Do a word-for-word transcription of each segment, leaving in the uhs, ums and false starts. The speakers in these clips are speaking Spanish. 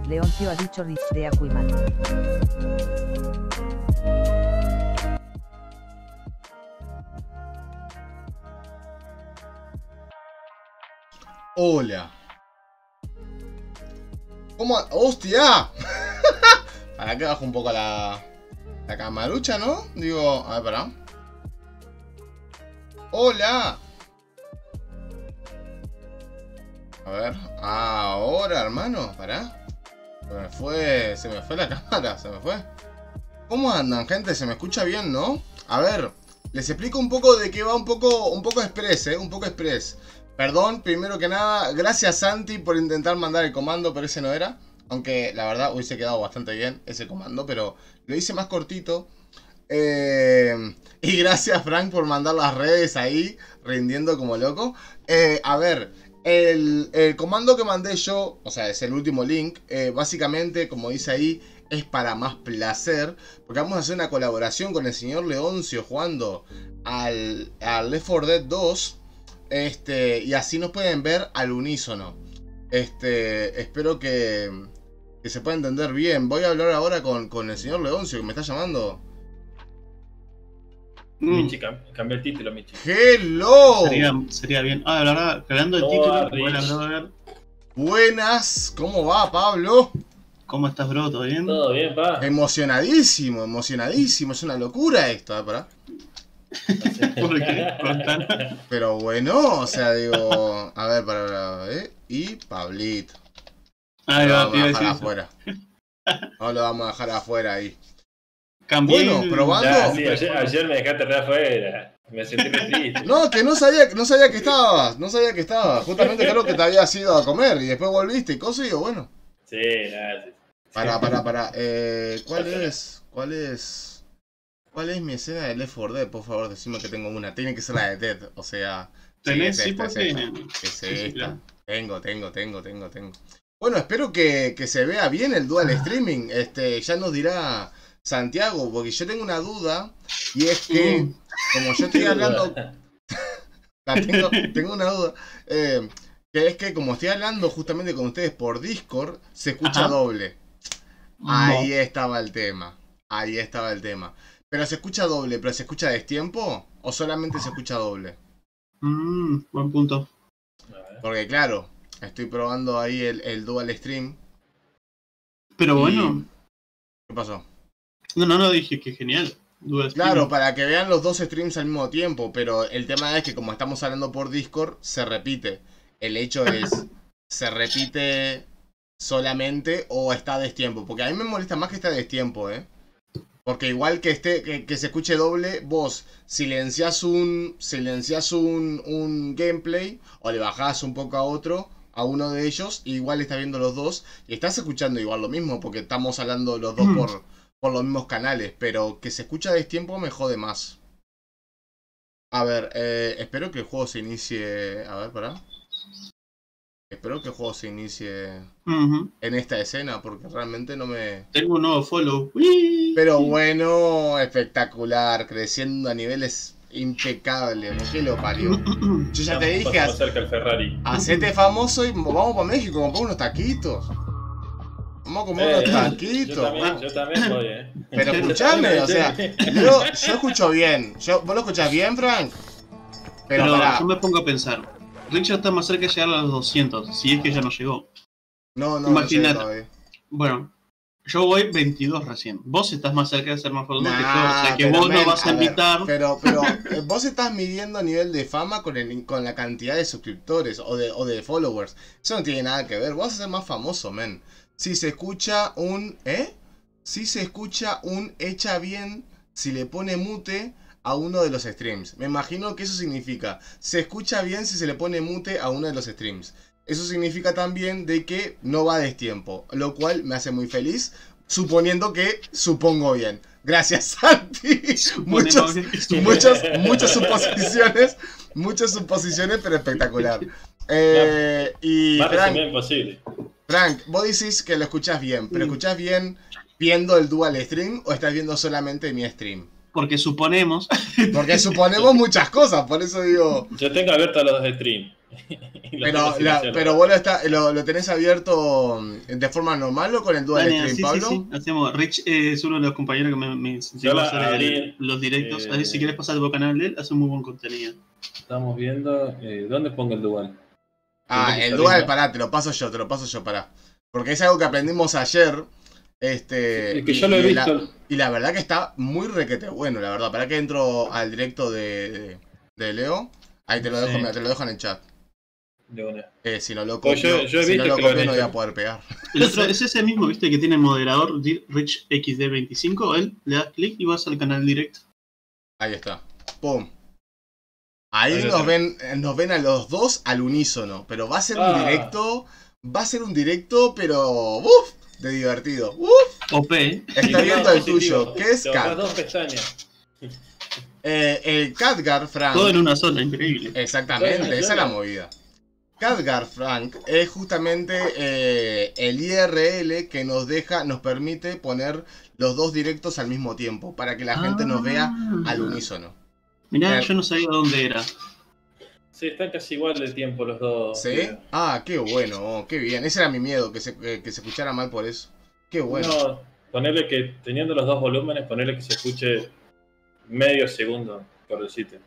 Leoncio ha dicho Rich de Aquaman. Hola. ¿Cómo? ¡Hostia! Para que bajo un poco la, la camarucha, ¿no? Digo, a ver, pará. ¡Hola! A ver, ahora, hermano, pará. Se me fue, se me fue la cámara, se me fue. ¿Cómo andan, gente? ¿Se me escucha bien, no? A ver, les explico un poco de qué va un poco, un poco express, ¿eh? Un poco express. Perdón, primero que nada, gracias Santi por intentar mandar el comando, pero ese no era. Aunque la verdad hubiese quedado bastante bien ese comando, pero lo hice más cortito. Eh, y gracias Frank por mandar las redes ahí, rindiendo como loco. Eh, a ver, el, el comando que mandé yo, o sea, es el último link, eh, básicamente, como dice ahí, es para más placer. Porque vamos a hacer una colaboración con el señor Leoncio jugando al, al Left four Dead dos. Este, y así nos pueden ver al unísono. Este, espero que, que se pueda entender bien. Voy a hablar ahora con, con el señor Leoncio, que me está llamando. Michi, cam cambia el título, Michi. ¡Hello! Sería, sería bien. Ah, la verdad, creando el ¿Cómo título. va, Bueno, Rich? a ver. Buenas, ¿cómo va, Pablo? ¿Cómo estás, bro? ¿Todo bien? Todo bien, pa. Emocionadísimo, emocionadísimo. Es una locura esto, ¿eh? Pará. ¿Por qué? Contanos. Pero bueno, o sea, digo... A ver, para, para, ¿eh? Y Pablito. Ahí Lo va, vamos te iba a a dejar decir eso. afuera. No lo vamos a dejar afuera ahí. Cambié Bueno, el- probando. Ya, sí, ayer, ayer me dejaste re afuera. Me sentí re triste. No, que no sabía, no sabía que estabas, no sabía que estabas. Justamente creo que te habías ido a comer y después volviste y cosas y digo, bueno. Sí, nada, sí. Pará, pará, pará. Eh, ¿Cuál es? ¿Cuál es? ¿Cuál es mi escena de Left four Dead? Por favor, decime que tengo una. Tiene que ser la de Dead, o sea... ¿Tenés? es Sí, esta, es porque... esta. Es Sí, esta. claro. Tengo, tengo, tengo, tengo, tengo. Bueno, espero que, que se vea bien el dual streaming. Este, ya nos dirá Santiago, porque yo tengo una duda. Y es que, Mm. como yo estoy hablando... La tengo, tengo una duda. Eh, que es que como estoy hablando justamente con ustedes por Discord, se escucha Ajá. doble. Ahí No. estaba el tema. Ahí estaba el tema. Pero se escucha doble, pero se escucha a destiempo o solamente se escucha doble. Mm, buen punto. A ver. Porque claro, estoy probando ahí el, el dual stream. Pero Y- bueno. ¿Qué pasó? No, no, no, dije que genial. Dual Claro, streaming. para que vean los dos streams al mismo tiempo, pero el tema es que como estamos hablando por Discord, se repite. El hecho es, se repite solamente o está a destiempo. Porque a mí me molesta más que esté a destiempo, ¿eh? Porque igual que esté, que, que se escuche doble, vos silenciás un, silenciás un, un gameplay o le bajás un poco a otro, a uno de ellos, y igual estás viendo los dos y estás escuchando igual lo mismo, porque estamos hablando los dos por, por los mismos canales, pero que se escucha a destiempo me jode más. A ver, eh, espero que el juego se inicie... A ver, pará. Espero que el juego se inicie Ujú. en esta escena, porque realmente no me... Tengo un nuevo follow. ¡Uy! Pero bueno, espectacular, creciendo a niveles impecables, ¿por qué lo parió? Yo ya te dije, Pasamos cerca el Ferrari. hacete famoso y vamos para México, comprar unos taquitos. Vamos a comer Eh, unos yo taquitos. también, yo también voy, eh. Pero escuchame, o sea, yo, yo escucho bien. Yo, ¿vos lo escuchás bien, Frank? Pero, Pero pará, yo me pongo a pensar. Richard está más cerca de llegar a los doscientos, si es que ya no llegó. no, no, imagínate. no sé todavía. Bueno, yo voy veintidós recién. Vos estás más cerca de ser más famoso que yo, o Nah, sea que pero, vos no men, vas a ver, invitar. pero, pero eh, vos estás midiendo nivel de fama con, el, con la cantidad de suscriptores o de, o de followers. Eso no tiene nada que ver. Vos vas a ser más famoso, men. Si se escucha un... ¿Eh? Si se escucha un echa bien si le pone mute a uno de los streams. Me imagino que eso significa. Se escucha bien si se le pone mute a uno de los streams. Eso significa también de que no va a destiempo, lo cual me hace muy feliz, suponiendo que supongo bien. Gracias, Santi. Suponemos Muchos, que- muchas, muchas suposiciones, muchas suposiciones, pero espectacular. Eh, y Más Frank, resumido imposible. Frank, vos decís que lo escuchás bien, pero Mm. ¿escuchás bien viendo el dual stream o estás viendo solamente mi stream? Porque suponemos. Porque suponemos muchas cosas, por eso digo... Yo tengo abiertos los dos streams. Y lo Pero, tengo sin la, hacer. pero vos lo, está, lo, lo tenés abierto de forma normal o con el dual Dale, stream, sí, Pablo. sí, sí, hacemos. Rich eh, es uno de los compañeros que me, me incentivó Yo a la hacer abrí, el- los directos. eh, Así si quieres pasar por canal de él, hace muy buen contenido. Estamos viendo. Eh, ¿Dónde pongo el dual? Ah, Tengo que el salir, dual, ¿no? pará, te lo paso yo, te lo paso yo, pará. Porque es algo que aprendimos ayer. Este. Es que y, yo lo he y visto. La, y la verdad que está muy requete bueno, la verdad. Para que entro al directo de, de, de Leo. Ahí te lo dejo, Sí. mira, te lo dejo en el chat. De una. Eh, si no lo Pues copio, yo- yo he si no visto lo que lo han copio no voy hecho. a poder pegar. El otro es ese mismo, viste, que tiene el moderador Di- Rich X D veinticinco. Él le das clic y vas al canal directo. Ahí está. Pum. Ahí Ahí lo nos tenés. ven, nos ven a los dos al unísono. Pero va a ser un Ah. directo. Va a ser un directo, pero. ¡Uf! De divertido. ¡Uf! O P. Está viendo el tuyo. ¿Qué es Te ahorras Cat? dos pestañas. Eh, el Khadgar Frank. Todo en una sola, increíble. Exactamente, Claro, esa es la claro. movida. Khadgar Frank es justamente eh, el I R L que nos deja, nos permite poner los dos directos al mismo tiempo para que la gente nos vea al unísono. Mirá, Eh. yo no sabía dónde era. Sí, están casi igual de tiempo los dos. ¿Sí? Ah, qué bueno, oh, qué bien. Ese era mi miedo, que se, que, que se escuchara mal por eso. Qué bueno. No, ponerle que, teniendo los dos volúmenes, ponerle que se escuche medio segundo, por decirte.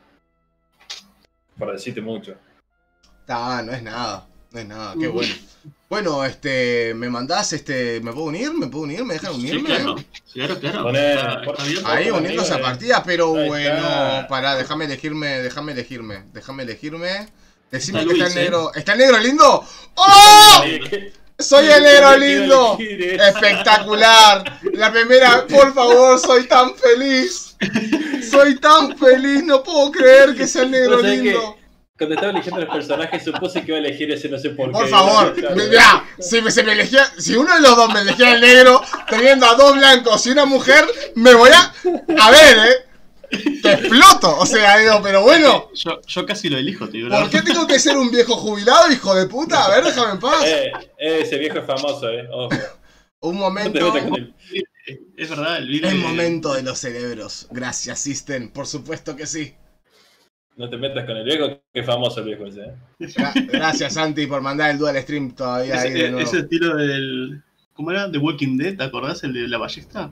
Por decirte mucho. Ah, no es nada, no es nada, qué bueno. Bueno, este, ¿me mandás, este, me puedo unir? ¿Me puedo unir? ¿Me dejan Sí, unirme? claro. Claro, claro. Poné- Está- por- está abierto. Ahí Otra uniendo esa amiga, eh. partida, pero Ahí bueno, está. pará, déjame elegirme, déjame elegirme, déjame elegirme. Decime Está que está Luis, el ¿eh? negro. ¿Está el negro lindo? ¡Oh! Ahí, ¿qué? ¡Soy el negro ¿Qué iba a lindo! elegir, eh? ¡Espectacular! La primera, por favor, soy tan feliz. Soy tan feliz, no puedo creer que sea el negro ¿Vos sabés lindo. que cuando estaba eligiendo los personajes supuse que iba a elegir ese no sé por qué? Por favor, Claro, mirá, si, me, se me elegía, si uno de los dos me elegía el negro, teniendo a dos blancos y una mujer, me voy a... A ver, eh. Te exploto, o sea, digo, pero bueno, Yo, yo casi lo elijo, te digo. ¿por qué tengo que ser un viejo jubilado, hijo de puta? A ver, déjame en paz. Eh, eh, ese viejo es famoso, eh. Ojo. Un No te momento, metas con él. Es verdad, el es video. el momento de los cerebros. Gracias, System, por supuesto que sí. No te metas con el viejo, que es famoso el viejo ese, eh. Gra- gracias, Santi, por mandar el dual stream todavía ahí de Ese, nuevo. ese estilo del. ¿Cómo era? The Walking Dead, ¿te acordás? El de la ballesta.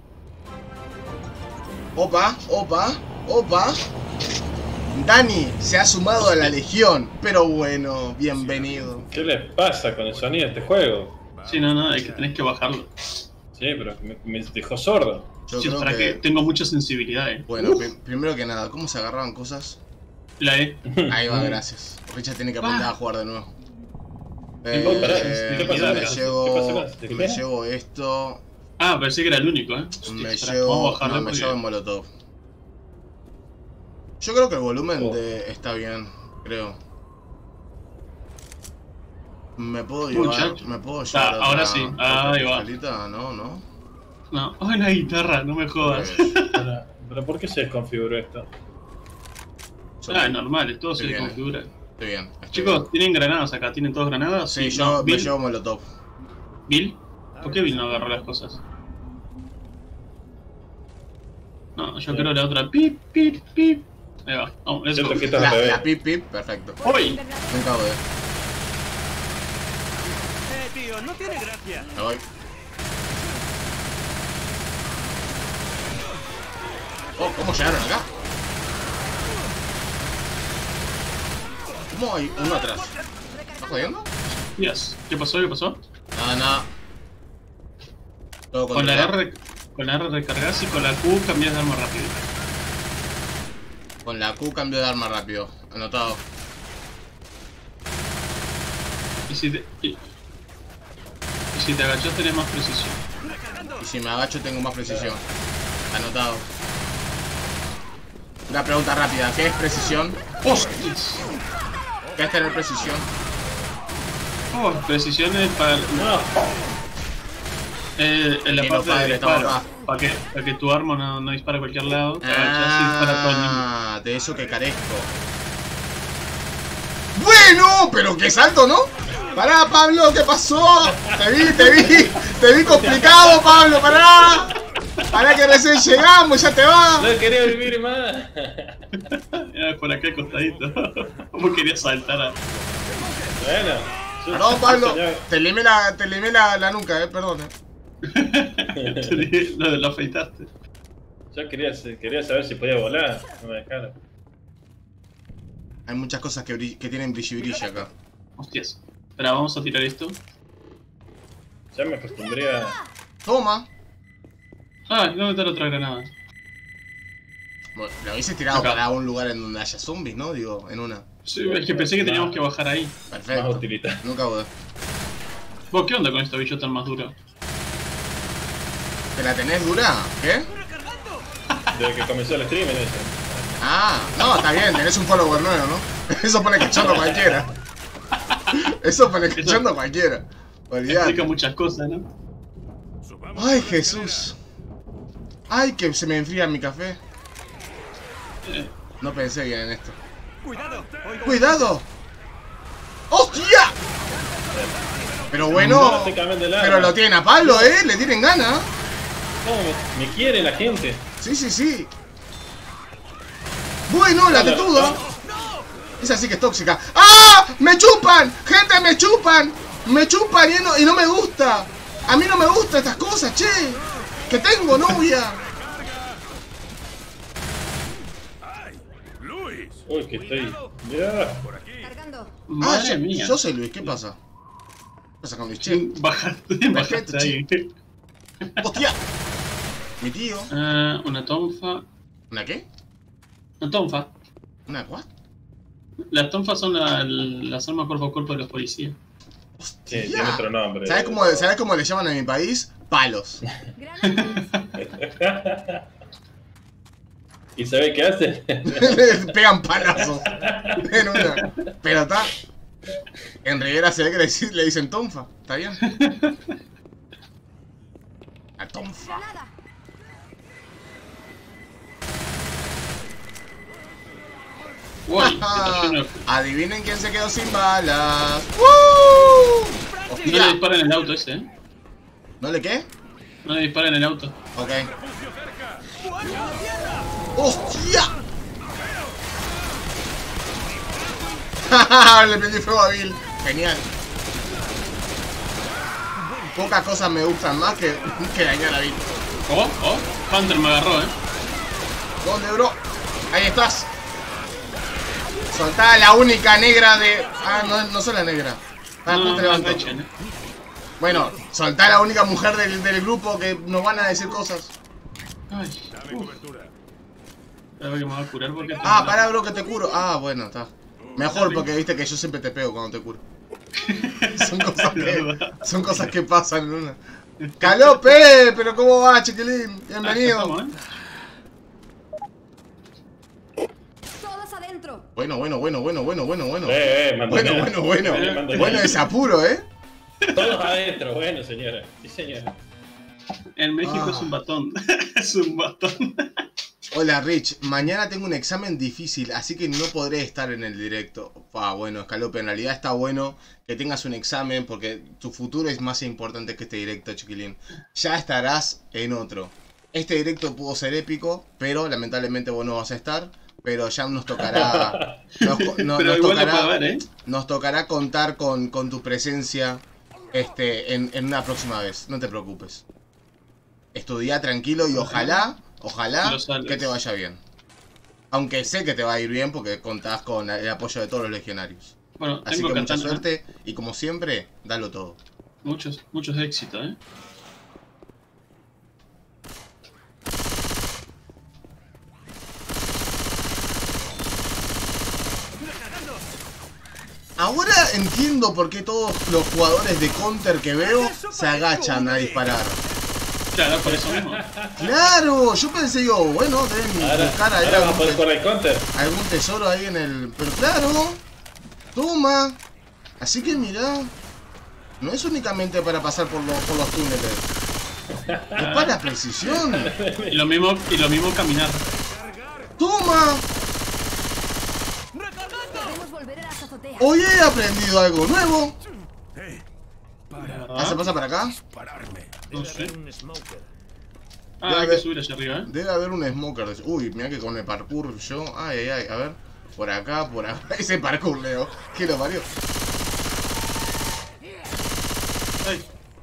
Opa, opa, opa. Dani se ha sumado a la legión, pero bueno, bienvenido. ¿Qué les pasa con el sonido de este juego? Sí, no, no, es que tenés que bajarlo. Sí, pero me, me dejó sordo. Yo Sí, creo para que... que... tengo mucha sensibilidad, eh. Bueno, pri- primero que nada, ¿cómo se agarraban cosas? La E. Ahí va, gracias. Richard tiene que aprender Ah. a jugar de nuevo. Oh, pará, Eh, ¿qué pasó me acá? ¿Qué pasó llevo, acá? ¿Te me queda? llevo esto, Ah, pensé que era el único, eh. Hostia, me pará, llevo, vamos a bajarlo no, me porque- llevo el molotov. Yo creo que el volumen Oh. de, está bien, creo. Me puedo llevar, Muchacho. me puedo llevar Ah, ahora otra- sí. otra Ahí va. pistolita, no, no. No, oh, la guitarra, no me jodas. Pues, Pero, pero ¿por qué se desconfiguró esto? yo- Ah, normal, todo Sí, se bien. configura. Estoy bien. estoy Chicos, bien. ¿tienen granadas acá? ¿Tienen todos granadas? Sí, yo no, me Bill, llevo molotov. Bill, ¿por qué Bill no agarró las cosas? No, yo quiero la otra. Pip, pip, pip. Ahí va. Vamos, let's go. Siento que esto es al La, revés. la pip pip, perfecto. ¡Uy! Me cago de. Eh, tío, no tiene gracia. Me voy. Oh, ¿cómo llegaron acá? ¿Cómo hay uno atrás? ¿Estás jodiendo? Yes. ¿Qué pasó? ¿Qué pasó? Nada, nada. Todo Con la controlado. R, con la R recargas y con la Q cambias de arma rápido. Con la Q cambio de arma rápido. Anotado. Y si te, y, y si te agachas tenés más precisión. Y si me agacho tengo más precisión. Anotado. Una pregunta rápida. ¿Qué es precisión? ¡Hostias! ¿Qué es tener precisión? Oh, precisión es para... No, Eh, en la Sí, parte no, padre, de estamos disparo. acá. Para que, para que tu arma no, no dispare a cualquier lado. Te agachas y dispara todo el mismo. Ah, de eso que carezco. Bueno, pero qué salto, ¿no? Pará, Pablo, ¿qué pasó? Te vi, te vi, te vi complicado, Pablo, pará. Pará que recién llegamos, ya te vas. no quería vivir más. Era por acá al costadito. ¿Cómo quería saltar a... Bueno. yo- Perdón, Pablo. señor. Te limé la, te limé la, la nuca, eh, perdón. Eh. lo, lo afeitaste. Yo quería, quería saber si podía volar. No me dejaron. Hay muchas cosas que, brill- que tienen brilli brilli acá. Hostias. Espera, vamos a tirar esto. Ya me acostumbré a. Toma. Ah, ¿dónde está la otra granada? Bueno, lo hubiese tirado Acá. para un lugar en donde haya zombies, ¿no? Digo, en una. Sí, es que pensé que teníamos que bajar ahí. Más Perfecto. utilitario. Nunca dudé. ¿Vos qué onda con esta bicho tan más dura? ¿Te la tenés dura? ¿Qué? Desde que comenzó el stream en ese. Ah, no, está bien, tenés un follower nuevo, ¿no? Eso pone que chondo cualquiera. Eso pone que chondo cualquiera. Explica Olvidate. muchas cosas, ¿no? Ay, Jesús. Ay, que se me enfría mi café. Eh, No pensé bien en esto. Cuidado. Oigo- ¡Cuidado! ¡Hostia! Pero bueno, Básicamente nada. pero lo tienen a Pablo, ¿eh? Le tienen ganas. ¿Cómo me, me quiere la gente? Sí, sí, sí. Bueno, la tetuda. Esa sí que es tóxica. ¡Ah! ¡Me chupan! ¡Gente, me chupan! ¡Me chupan y no, y no me gusta! A mí no me gustan estas cosas, che. Que tengo novia. Luis. Uy, que estoy. Mirá. Por aquí. Cargando. Ah, madre yo, mía. yo soy Luis, ¿qué pasa? ¿Qué pasa con Luis, che? Bajaste, bajaste ahí. ¡Hostia! Mi tío. Ah, una tonfa. ¿Una qué? Una tonfa. ¿Una what? Las tonfas son la- las armas cuerpo a cuerpo de los policías. Sí, Hostia. tiene otro nombre. ¿Sabes cómo, ¿Sabes cómo le llaman en mi país? Palos. Granadas. ¿Y sabe qué hace? Le pegan palazos. En una. Pero está. En Rivera se ve que le, dic- le dicen tonfa. ¿Está bien? La tonfa. Granada. Uy, está lleno de- Adivinen quién se quedó sin balas. ¡Woo! No le ¡Hostia! disparen en el auto ese, eh. ¿No le qué? No le disparen en el auto. Ok. ¡Hostia! Le prendí fuego a Bill. Genial. Pocas cosas me gustan más que, que dañar a Bill. Oh, oh, Hunter me agarró, eh. ¿Dónde, bro? Ahí estás. Soltá la única negra de... Ah, no, no soy la negra. Ah, No, no te no, levanto. no echen, eh. Bueno, soltá la única mujer del, del grupo que nos van a decir cosas. Ay, Dame uf, cobertura. a ver que me va a curar porque... Ah, pará, bro, que te curo. Ah, bueno, está. Mejor porque viste que yo siempre te pego cuando te curo. Son cosas que, son cosas que pasan en una. ¡Calope! ¿Pero cómo va, chiquilín? Bienvenido. Ah, ya estamos, ¿eh? Todos adentro. Bueno, bueno, bueno, bueno, bueno, bueno, bueno. Eh, eh, Bueno, mandó- bueno, bueno. Eh, mandó- Bueno, es apuro, ¿eh? Todos adentro, bueno, señora. Sí, señora. En México Ah. es un batón. Es un batón. Hola, Rich. Mañana tengo un examen difícil, así que no podré estar en el directo. Ah, bueno, Escalope, en realidad está bueno que tengas un examen porque tu futuro es más importante que este directo, chiquilín. Ya estarás en otro. Este directo pudo ser épico, pero lamentablemente vos no vas a estar. Pero ya nos tocará... Nos, no- Pero nos igual lo tocará, puedo ver, eh. nos tocará contar con, con tu presencia este, en, en una próxima vez. No te preocupes. Estudia tranquilo y ojalá, ojalá Lo salves. que te vaya bien. Aunque sé que te va a ir bien porque contás con el apoyo de todos los legionarios. Bueno, Así tengo que mucha katana. suerte y como siempre, dalo todo. Muchos, muchos éxitos, eh. Ahora entiendo por qué todos los jugadores de Counter que veo se agachan a disparar. Claro, por eso mismo. Claro, yo pensé, digo, bueno, deben Ahora, buscar ahí ahora vamos a algún, poder te- jugar el counter. algún tesoro ahí en el... Pero claro, toma. Así que mirá, no es únicamente para pasar por los, por los túneles. Es para precisión. Y lo mismo, y lo mismo caminar. Toma. Debemos volver a las azoteas. Hoy he aprendido algo nuevo. Eh, ¿De para ¿Ah, se verdad? pasa para acá? pararme. No sé. Un smoker. Ah, hay que subir hacia arriba, eh. Debe haber un smoker. de- Uy, mira que con el parkour yo... Ay, ay, ay, a ver. Por acá, por acá. Ese parkour, Leo. ¿Qué lo parió? Ay,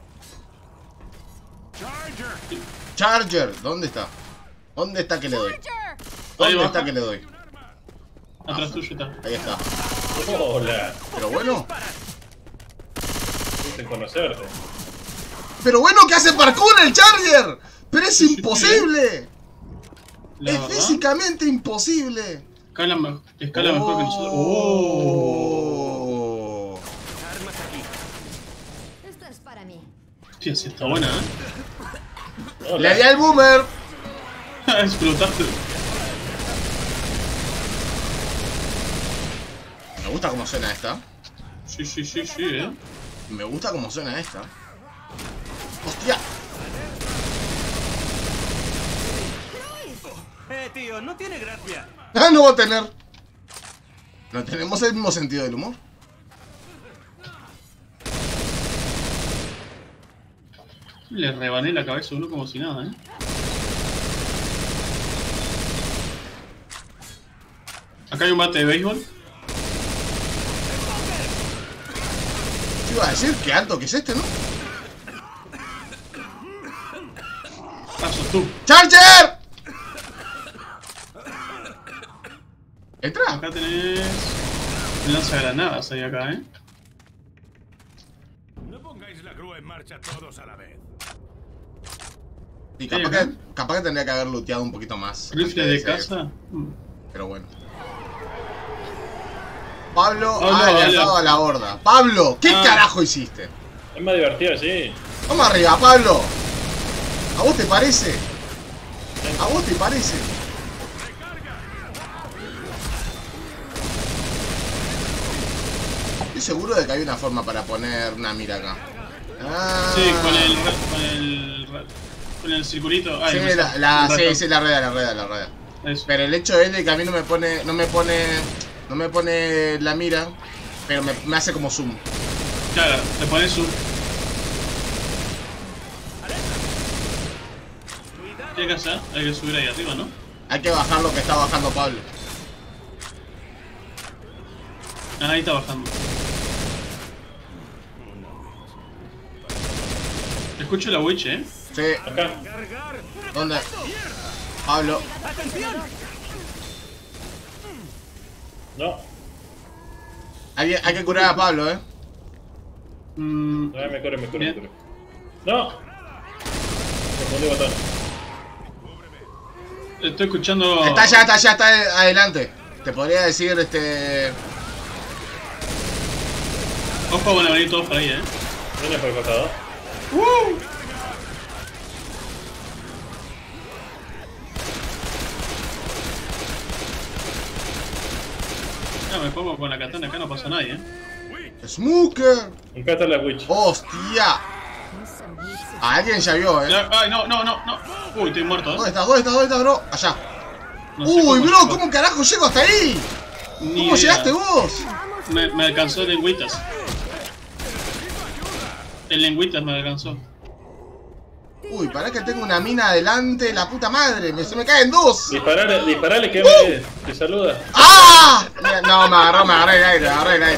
Charger. Charger, ¿dónde está? ¿Dónde está que le doy? Charger. ¿Dónde baja. está que le doy? atrás tuyo está. Ahí está. Hola. Pero bueno. Sin conocerte. Pero bueno que hace parkour el Charger. Pero es Sí, sí, imposible. La Es verdad, físicamente imposible. escala, me- escala mejor que nosotros. Oh. Oh. Armas aquí. Esto es para mí. Hostia, sí está buena, ¿eh? Le di al boomer. Explotaste. Me gusta cómo suena esta. Sí, sí, sí, sí, ¿eh? Me gusta cómo suena esta. ¡Hostia! Eh, tío, no tiene gracia. ¡Ah, no va a tener! ¿No tenemos el mismo sentido del humor? Le rebané la cabeza a uno como si nada, ¿eh? Acá hay un bate de béisbol. ¿Qué iba a decir? Qué alto que es este, ¿no? Ah, sos tú. ¡Charger! ¡Entra! Acá tenés... lanzagranadas ahí acá, ¿eh? No pongáis la cruz en marcha todos a la vez. Y capaz que, capaz que tendría que haber looteado un poquito más. Rifle antes de ese- caza. Mm. Pero bueno. Pablo Pablo, ha alertado dale. a la horda. ¡Pablo! ¿Qué Ah. carajo hiciste? Es más divertido así. Vamos arriba, Pablo. ¿A vos te parece? ¿A vos te parece? Estoy seguro de que hay una forma para poner una mira acá. Ah. Sí, con el... ra- con el... ra- con el circulito. Ay, Sí, me la, sale. la, El sí, ratón. sí, la rueda, la rueda, la rueda. Eso. Pero el hecho es de que a mí no me pone, no me pone, no me pone la mira, pero me, me hace como zoom. Claro, te pones su... ¿Qué hay que hacer? Hay que subir ahí arriba, ¿no? Hay que bajar lo que está bajando Pablo. Ah, ahí está bajando. Escucho la witch, ¿eh? Sí, Acá. Cargar. ¿dónde? Pablo. ¡Atención! No. Hay, hay que curar a Pablo, ¿eh? Mm, No, me corre, me corre, me Bien. corre. No. Confundí botón. estoy escuchando... Está allá, está allá, está adelante. Te podría decir, este... Ojo, van a venir todos por ahí, ¿eh? Viene por el costado. Ah, me pongo con la katana acá, no pasa nadie, ¿eh? ¡Smooker! Acá está la witch. ¡Hostia! A alguien ya vio, ¿eh? Ya- Ay, no, no, no, no. Uy, estoy muerto, ¿Dónde ¿eh? estás? ¿Dónde estás? ¿Dónde estás, bro? Allá. No sé Uy, cómo bro, llego. ¿cómo carajo llego hasta ahí? Ni ¿Cómo idea. llegaste vos? Me, me alcanzó el lengüitas. El lengüitas me alcanzó. Uy, pará que tengo una mina adelante, la puta madre, me, se me caen dos. Disparale, disparale que me te saluda. ¡Ah! Mira, no, me agarró, me agarré el aire, me agarré el aire.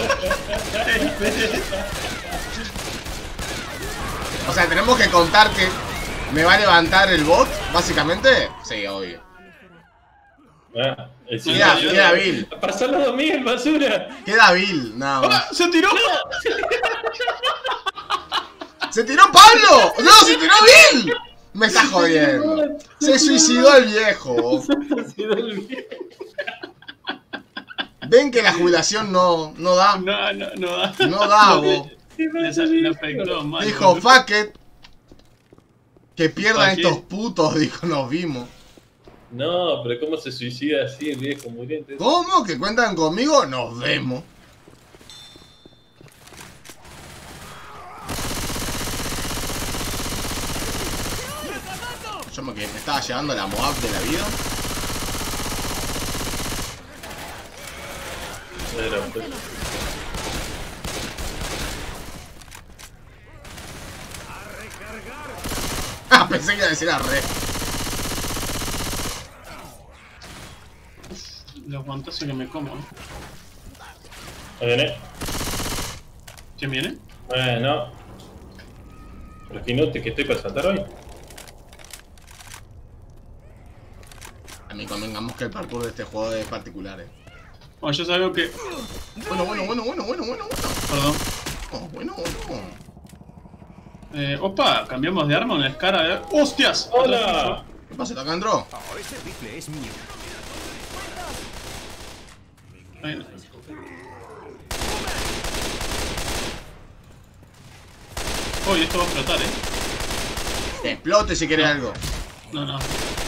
O sea, tenemos que contar que me va a levantar el bot, básicamente. Sí, obvio. Ah, el Queda, silencio. queda vil. Pasó los dos mil, basura. Queda vil, nada más. ¡Ah! ¡Se tiró! ¡Se tiró Pablo! ¡No, se tiró Bill! Me está jodiendo. Se suicidó el viejo. Ven que la jubilación no, no da. No, no, no da. No da, vos. Le, le afectó mal. Dijo, fuck it. Que pierdan Fuck it. estos putos, dijo, nos vimos. No, pero ¿cómo se suicida así el viejo muriente? ¿Cómo? ¿Que cuentan conmigo? Nos vemos. Yo me, que me estaba llevando la Moab de la vida. Era, pues. Ah, pensé que iba a decir a re. Los guantazos que me como, ¿eh? Ahí viene. ¿Quién viene? Eh, no. Pero que inútil que estoy para saltar hoy. A mí convengamos que el parkour de este juego es particular, eh. Bueno, yo sabía que... Bueno, bueno, bueno, bueno, bueno, bueno, bueno. Perdón. Oh, bueno, bueno. Eh, opa, cambiamos de arma en la escara. Eh. ¡Hostias! ¡Hola! ¿Qué pasa, acá entró? Oh, ese rifle es mío. Ahí. Uy, esto va a explotar, eh. Que explote si querés algo. No, no.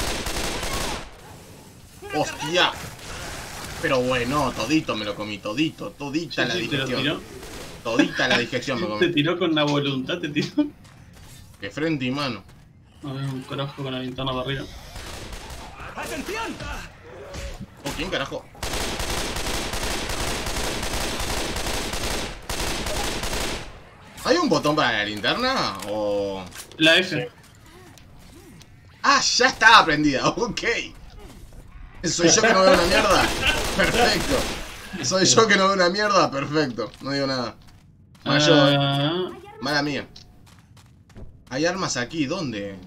¡Hostia! Pero bueno, todito me lo comí, todito, todita Sí, la sí, te lo digestión. tiró. Todita la digestión me Te comí. tiró con la voluntad, te tiró. De frente y mano. A ver, un carajo con la linterna para arriba. ¡Atención! ¿O quién carajo? ¿Hay un botón para la linterna? O... La F. Ah, ya estaba prendida, ok. Soy yo que no veo una mierda. Perfecto. Soy yo que no veo una mierda, perfecto. No digo nada. Mayor. Ah, Mala mía. Hay armas aquí, ¿dónde?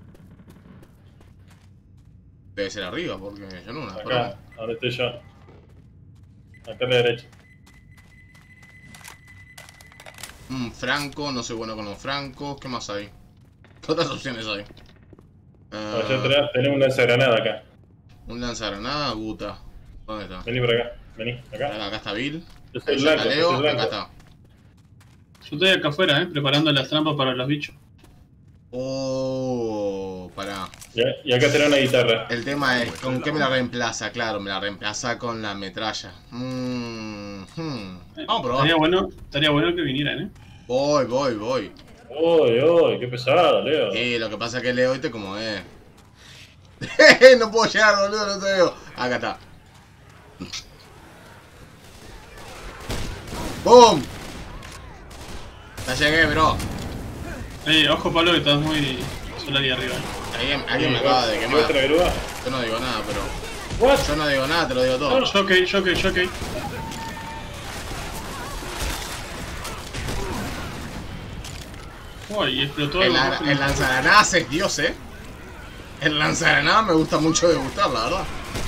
Debe ser arriba, porque yo no las Acá, ahora estoy yo. Acá a la derecha. Mm, Franco, no soy bueno con los francos. ¿Qué más hay? ¿Qué otras opciones hay? Allá Uh, atrás tenemos una lanzagranada acá. un lanzagranada, Guta. ¿Dónde está? Vení por acá. Vení, acá. Acá, acá está Bill. Yo soy Ahí blanco, está yo Leo, soy acá blanco. está. yo estoy acá afuera, eh, preparando las trampas para los bichos. Oh, pará. Y a- Y acá tenemos una guitarra. El tema es, ¿con qué me la reemplaza? Claro, me la reemplaza con la metralla. Mm, hmm. Vamos a probar. Estaría bueno, estaría bueno que vinieran, eh. Voy, voy, voy. Uy, uy, qué pesado, Leo. Eh, lo que pasa es que Leo, ¿viste cómo es? No puedo llegar, boludo, no te veo. Acá está. ¡Boom! Ya llegué, bro. Eh, ojo Pablo que estás muy solo ahí arriba. Alguien, alguien me acaba de ¿Y quemar. otra grúa? Yo no digo nada, pero... What? Yo no digo nada, te lo digo todo. Jockey, jockey, jockey. Uy, explotó El, algo la- rojo. el lanzagranadas es Dios, eh. El lanzagranadas me gusta mucho de gustar, la verdad.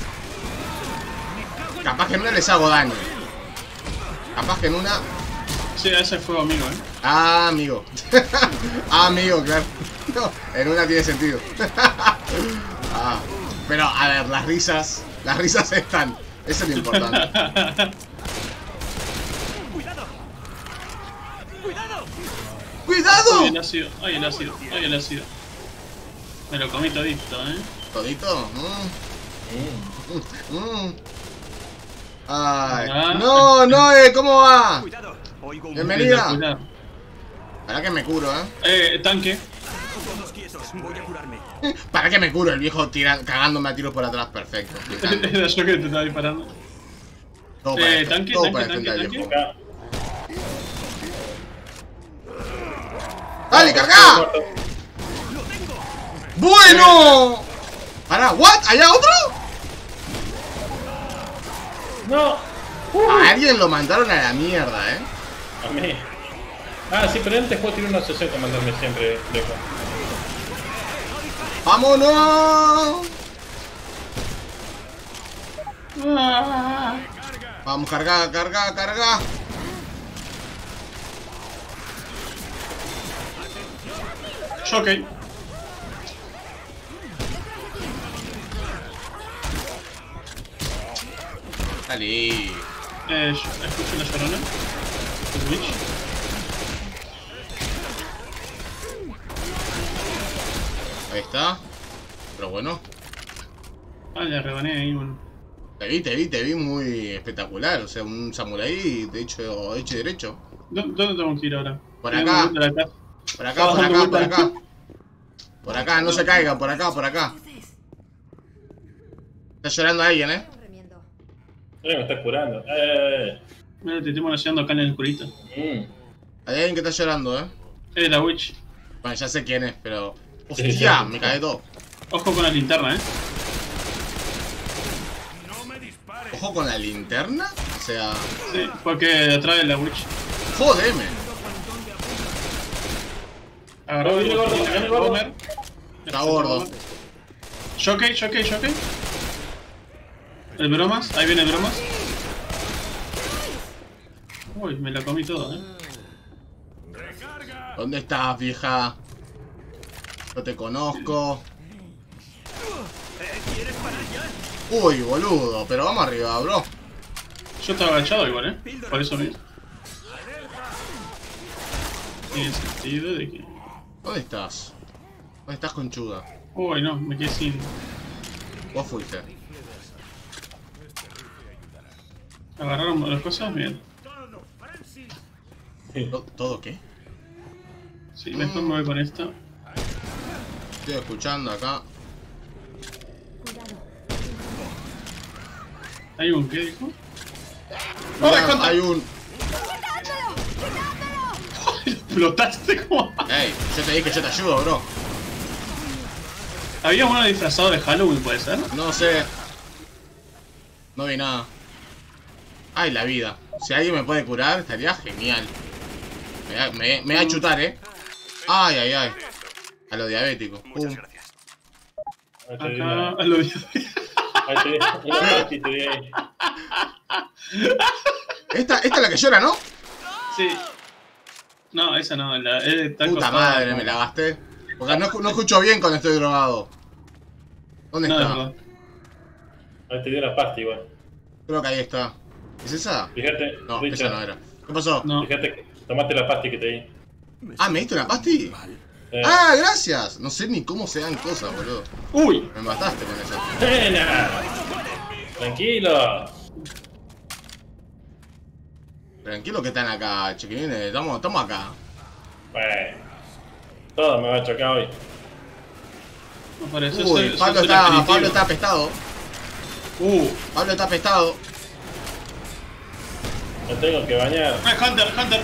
Capaz que en una les hago daño. Capaz que en una... Sí, ese fue amigo, eh. Ah, amigo. Ah, amigo, claro. No, en una tiene sentido. Ah, pero, a ver, las risas... Las risas están. Eso es lo importante. ¡Cuidado! ¡Cuidado! ¡Cuidado! Ay, el ácido, ay, el ácido, ay, el ácido. Me lo comí todito, eh. ¿Todito? Mm. Mm. Ay. Ah. No, no, eh, ¿cómo va? ¡Cuidado! Oigo un... Bienvenida. Cuidado. ¿Para qué me curo, eh? Eh, tanque. Todos quietos, voy a curarme. ¿Para qué me curo? El viejo tira, cagándome a tiros por atrás, perfecto. Me encanta. Era yo que te estaba disparando. Todo para, Eh, esto- tanque, todo tanque, para tanque, defender al tanque. viejo. Acá. ¡Dale, cargá! ¡Bueno! Pará, ¿what? ¿Allá otro? No. A alguien lo mandaron a la mierda, eh. A mí. Ah, sí, pero antes juego tiene una sesión con mandarme siempre lejos. ¡Vámonos! Ah, Vamos, carga, carga, carga. jockey. Dale. Eh, yo- escucho la llorona. El witch. Ahí está. Pero bueno. Ah, le rebané ahí, bueno. Te vi, te vi, te vi muy espectacular. O sea, un samurái de hecho, hecho y derecho. ¿Dó- ¿Dónde tengo que ir ahora? Por Tengo acá. que ir a la casa. Por acá, por acá, por acá. Por acá, no se caigan, por acá, por acá. Está llorando alguien, eh. Remiendo. Eh, me estás curando. Eh. Mira, te estoy haciendo acá en el oscurito. Mm. Hay alguien que está llorando, eh. Eh, la witch. Bueno, ya sé quién es, pero... Sí, ¡Hostia! sí. Me cae todo. Ojo con la linterna, eh. ¡No me dispares! Ojo con la linterna. O sea... Sí, porque detrás de la witch. Jodeme. Agarró Viene el gordo, viene el gordo. Homer. Está gordo. Jockey, jockey, jockey. El bromas, ahí viene el bromas. Uy, me la comí toda, eh. ¿Dónde estás, vieja? No te conozco. ¿Quieres parar ya? Uy, boludo, pero vamos arriba, bro. Yo estaba agachado igual, eh. Por eso mismo. Tiene sentido de que... ¿Dónde estás? ¿Dónde estás, conchuda? Uy, no, me quedé sin... Vos fuiste. ¿Agarraron las cosas? Bien. ¿To- ¿Todo qué? Sí, después me voy con esta. Estoy escuchando acá. Cuidado. ¿Hay un qué, dijo? Mirá, Contra! hay un... Explotaste como... Ey, yo te dije que yo te ayudo, bro. Había uno disfrazado de Halloween, ¿puede ser? No sé. No vi nada. Ay, la vida. Si alguien me puede curar, estaría genial. Me va, me, me va a chutar, eh. Ay, ay, ay. A lo diabético. Pum. Gracias. Ahí te di Acá... una- a lo de- ahí te di una pasti, te di ahí. Esta, esta es la que llora, ¿no? Sí. No, esa no, la... eh, está Puta acostada. madre, me la gasté. Porque no, no escucho bien cuando estoy drogado. ¿Dónde No, es está? verdad. Ahí te di una pasti, igual. Creo que ahí está. ¿Es esa? Fíjate, No, Richard, esa no era. ¿Qué pasó? No. fíjate que tomaste la pasti que te di. Ah, ¿me diste una pasti? Eh, Ah, gracias. No sé ni cómo se dan cosas, boludo. Uy. Me mataste con eso. ¡Buena! Tranquilo. Tranquilo que están acá, chiquilines. Estamos, estamos acá. Bueno. Todo me va a chocar hoy. No parece Uy, ser- Pablo ser está, aperitivo. Pablo está apestado. Uh. Pablo está apestado. Me tengo que bañar. Ah, Hunter, Hunter.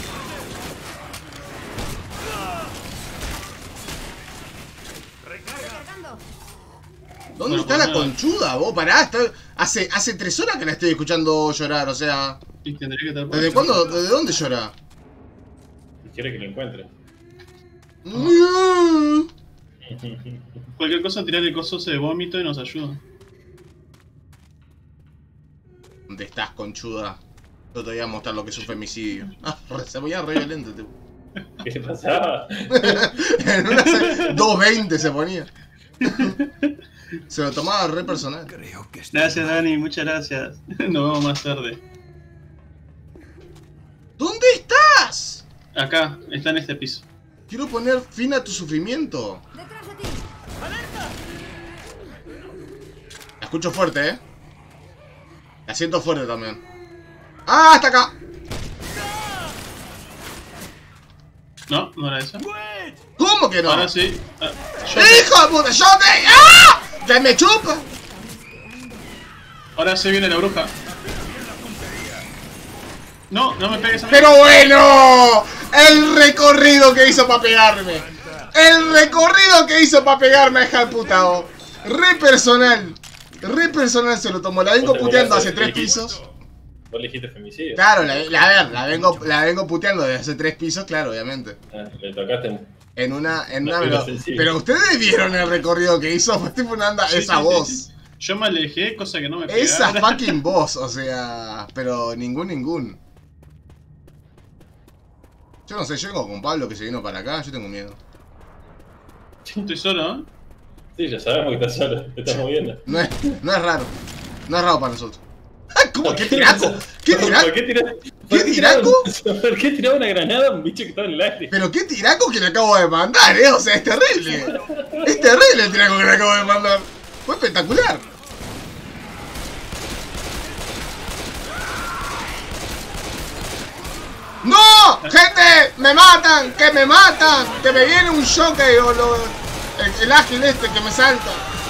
Recargando. ¿Dónde Bueno, está pues la nada. conchuda? Vos pará, está- hace, hace tres horas que la estoy escuchando llorar, o sea. Y tendría que estar por ¿Desde aquí. cuándo? ¿Desde dónde llora? Si quiere que lo encuentre. Mm. Cualquier cosa, tirar el coso de vómito y nos ayuda. ¿Dónde estás, conchuda? Yo te voy a mostrar lo que es un femicidio. Ah, se ponía re violento, tipo. ¿Qué le pasaba? En una se- dos veinte se ponía. Se lo tomaba re personal. Creo que está Gracias, Dani, muchas gracias. Nos vemos más tarde. ¿Dónde estás? Acá, está en este piso. Quiero poner fin a tu sufrimiento. Detrás de ti. La escucho fuerte, eh. La siento fuerte también. ¡Ah, hasta acá! No, no era esa. ¿Cómo que no? Ahora sí. Ah, yo- ¡Hijo de puta! ¡Yo te... ¡Ah! ¡Que me chupa! Ahora sí viene la bruja. No, no me pegues a mí. ¡Pero bueno! ¡El recorrido que hizo para pegarme! ¡El recorrido que hizo para pegarme, hija de puta! Oh. Re personal. Re personal se lo tomó. La vengo Vos te puteando burlaste hace del tres equipo. pisos. Vos elegiste femicidio. Claro, la, la- a ver, la vengo, la vengo puteando desde hace tres pisos, claro, obviamente. Ah, le tocaste. En una, en No, una, pero pero, sencillo. pero ustedes vieron el recorrido que hizo, fue tipo una anda, Sí, esa sí, voz. sí, sí. Yo me alejé, cosa que no me pegara. Esa fucking voz, o sea, pero ningún, ningún. Yo no sé, yo vengo con Pablo que se vino para acá, yo tengo miedo. Estoy solo, ¿eh? Sí, ya sabemos que estás solo. Te estás moviendo. No es, no es raro, no es raro para nosotros. ¡Ay, cómo! ¿Qué tiraco? ¿Qué tiraco? ¿Por qué tirás? ¿Qué tiraco? ¿Por qué tiraba una granada a un bicho que estaba en el aire? Pero qué tiraco que le acabo de mandar, eh, o sea, es terrible. Es terrible el tiraco que le acabo de mandar. Fue espectacular. ¡No! ¡Gente! ¡Me matan! ¡Que me matan! ¡Que me viene un shock o lo, el, el ágil este que me salta!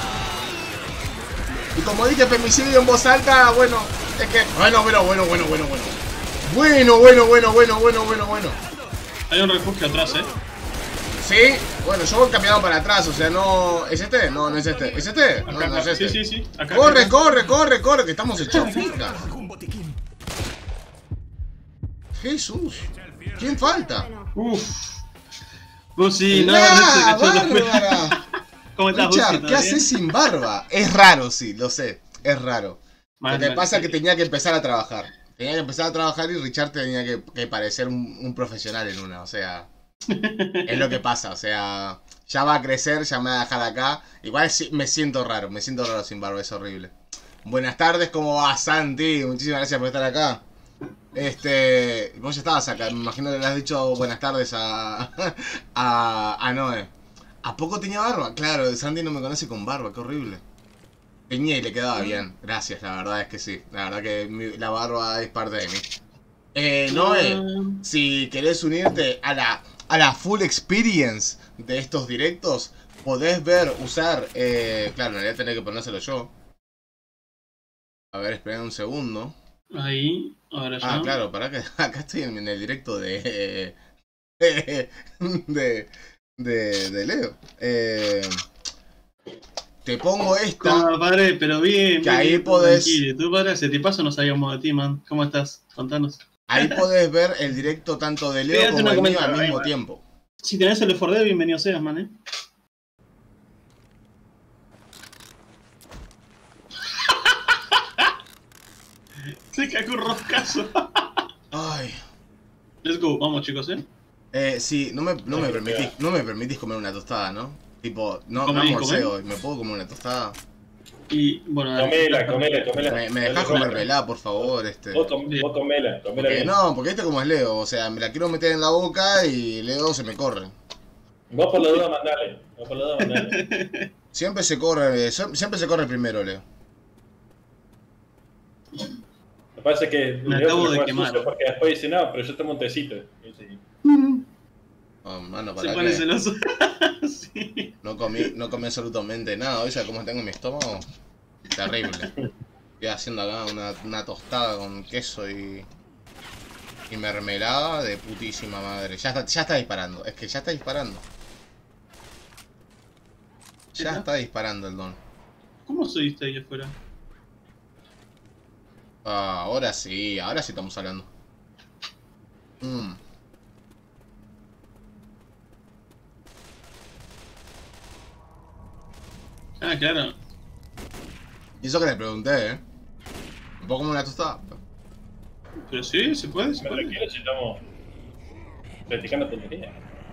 Y como dije femicidio en voz alta, bueno, es que... Bueno, bueno, bueno, bueno, bueno, bueno. Bueno, bueno, bueno, bueno, bueno, bueno, bueno. Hay un refugio atrás, ¿eh? Sí, bueno, yo voy caminando para atrás, o sea, no... ¿Es este? No, no es este. ¿Es este? No, Acá, no es acá. este. Sí, sí, sí. Acá, Corre, acá. corre, corre, corre, que estamos hechos fincas. un botiquín. Jesús. ¿Quién falta? Bueno, Uf. Busi, no, ¡Ah, Rex se cachó los pelos. bárbara! ¿Cómo estás, Busi? Richard, ¿Todo ¿qué bien? haces sin barba? Es raro, sí, lo sé. Es raro. Mal, Lo que mal, pasa es sí. que tenía que empezar a trabajar. Tenía que empezar a trabajar y Richard tenía que, que parecer un, un profesional en una. O sea, es lo que pasa. O sea, ya va a crecer, ya me va a dejar acá. Igual sí, me siento raro, me siento raro sin barba, es horrible. Buenas tardes, ¿cómo va, Santi? Muchísimas gracias por estar acá. Este, vos ya estabas acá, me imagino que le has dicho buenas tardes a, a, a Noé. ¿A poco tenía barba? Claro, Santi no me conoce con barba, qué horrible. Tenía y le quedaba bien, gracias, la verdad es que sí. La verdad que mi- la barba es parte de mí. Eh, Noé, si querés unirte a la, a la full experience de estos directos, podés ver, usar, eh, claro, en realidad tenés que ponérselo yo. A ver, esperen un segundo. Ahí, ahora ya. Ah, claro, para que acá estoy en, en el directo de de, de, de Leo. Eh, te pongo esta. ¿Cómo, padre? Pero bien, Que bien, ahí bien, podés- tranquilo. Tú, padre, hace tipazo no sabíamos de ti, man. ¿Cómo estás? Contanos. Ahí podés ver el directo tanto de Leo Fíjate como una el mío comentario al ahí, mismo man. tiempo. Si tenés el F D, bienvenido seas, man, eh. Se cagó un roscazo. Ay. Let's go, vamos, chicos, eh. Eh, sí, no me, no me permitís, no me permitís comer una tostada, ¿no? Tipo, no, no Comé, almorcé comé. hoy, ¿me puedo comer una tostada? Y bueno, dale. Comela, comela, comela. ¿Me, me dejás comérmela, por favor? Este. Vos, com- vos comela, comela Porque bien. no, porque este como es Leo, o sea, me la quiero meter en la boca y Leo se me corre. Vos por la duda mandale. Vos por la duda mandale. Siempre se corre, sie- siempre se corre primero, Leo. Me parece que Me Leo acabo se lo de come quemar. sucio porque después dice, no, pero yo tomo un tecito. Y sí. Oh, mano, Se ¿para pone qué? celoso. Sí. No comí, no comí absolutamente nada. Hoy, ¿sabes cómo tengo mi estómago? Terrible. Estoy haciendo acá una, una tostada con queso y, y mermelada de putísima madre. Ya está, ya está disparando. Es que ya está disparando. Ya ¿Está? está disparando el don. ¿Cómo subiste ahí afuera? Ah, ahora sí, ahora sí estamos hablando. Mm. Ah, claro. Y eso que le pregunté, ¿eh? ¿Me puedo comer una tostada? Pero sí, se puede, se Me puede. tranquilo si estamos practicando tonterías.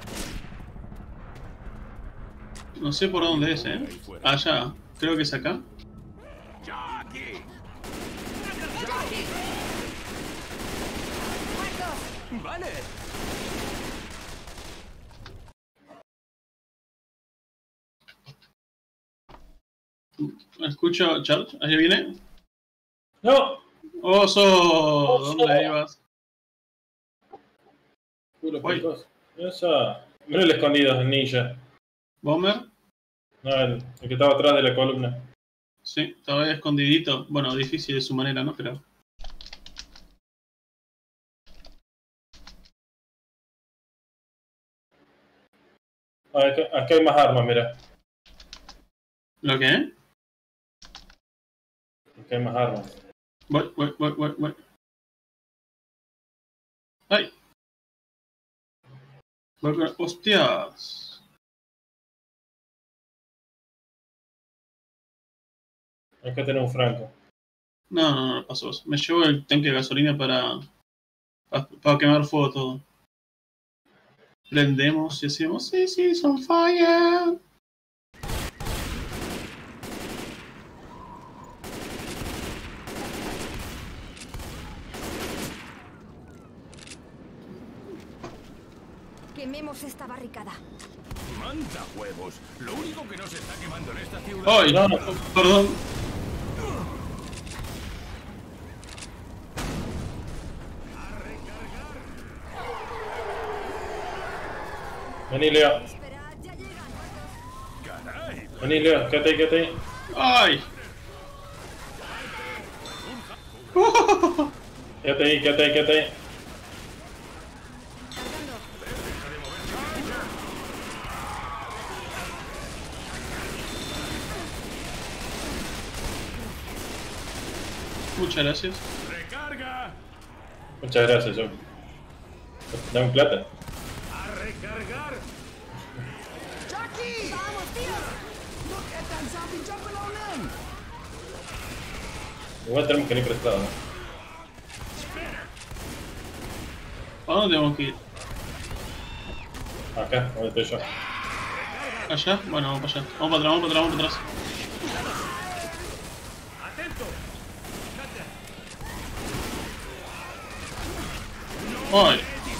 No sé por dónde es, eh. Allá, creo que es acá. ¡Ya aquí! ¡Vale! Escucho, Charles, ¿allá viene? ¡No! ¡Oso! ¡Oso! ¿Dónde ibas? Puro Uy. picos. Esa. Mira el escondido, el ninja. ¿Bomber? No, el, el que estaba atrás de la columna. Sí, estaba ahí escondidito. Bueno, difícil de su manera, ¿no? Pero... Ah, acá, acá hay más armas, mira. ¿Lo qué? Acá hay más armas. Voy, voy, voy, voy, voy. ¡Ay! Voy con... ¡Hostias! Acá tenemos un franco. No, no, no, pasó. Me llevo el tanque de gasolina para... para, para quemar fuego todo. Prendemos y decimos, sí, sí, son fire. Quememos esta barricada. ¡Manda huevos! Lo único que no se está quemando en esta ciudad... ¡Ay! No, no. Perdón. Vení, Leo. Esperad, ya llegan. ¡Caray! Vení, Leo. Quédate ahí, quédate ahí. ¡Ay! Quédate ahí, quédate ahí, quédate ahí. Cargando. Muchas gracias. ¡Recarga! Muchas gracias, yo. Dame plata. ¡A recargar! ¡Vamos, tío! Igual tenemos que ir prestado, ¿no? ¿A dónde tenemos que ir? Acá, donde estoy yo. ¿Allá? Bueno, vamos para allá. Vamos para atrás, vamos para atrás, vamos para atrás. ¡Ay!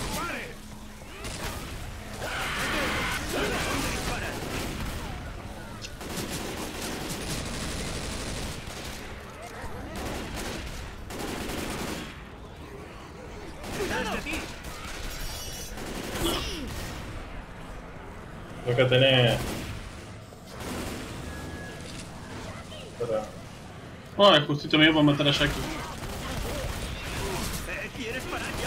Acá tenés... Espera. ¡Ay! Justito me iba para matar a Jackie. ¿Quieres parar ya?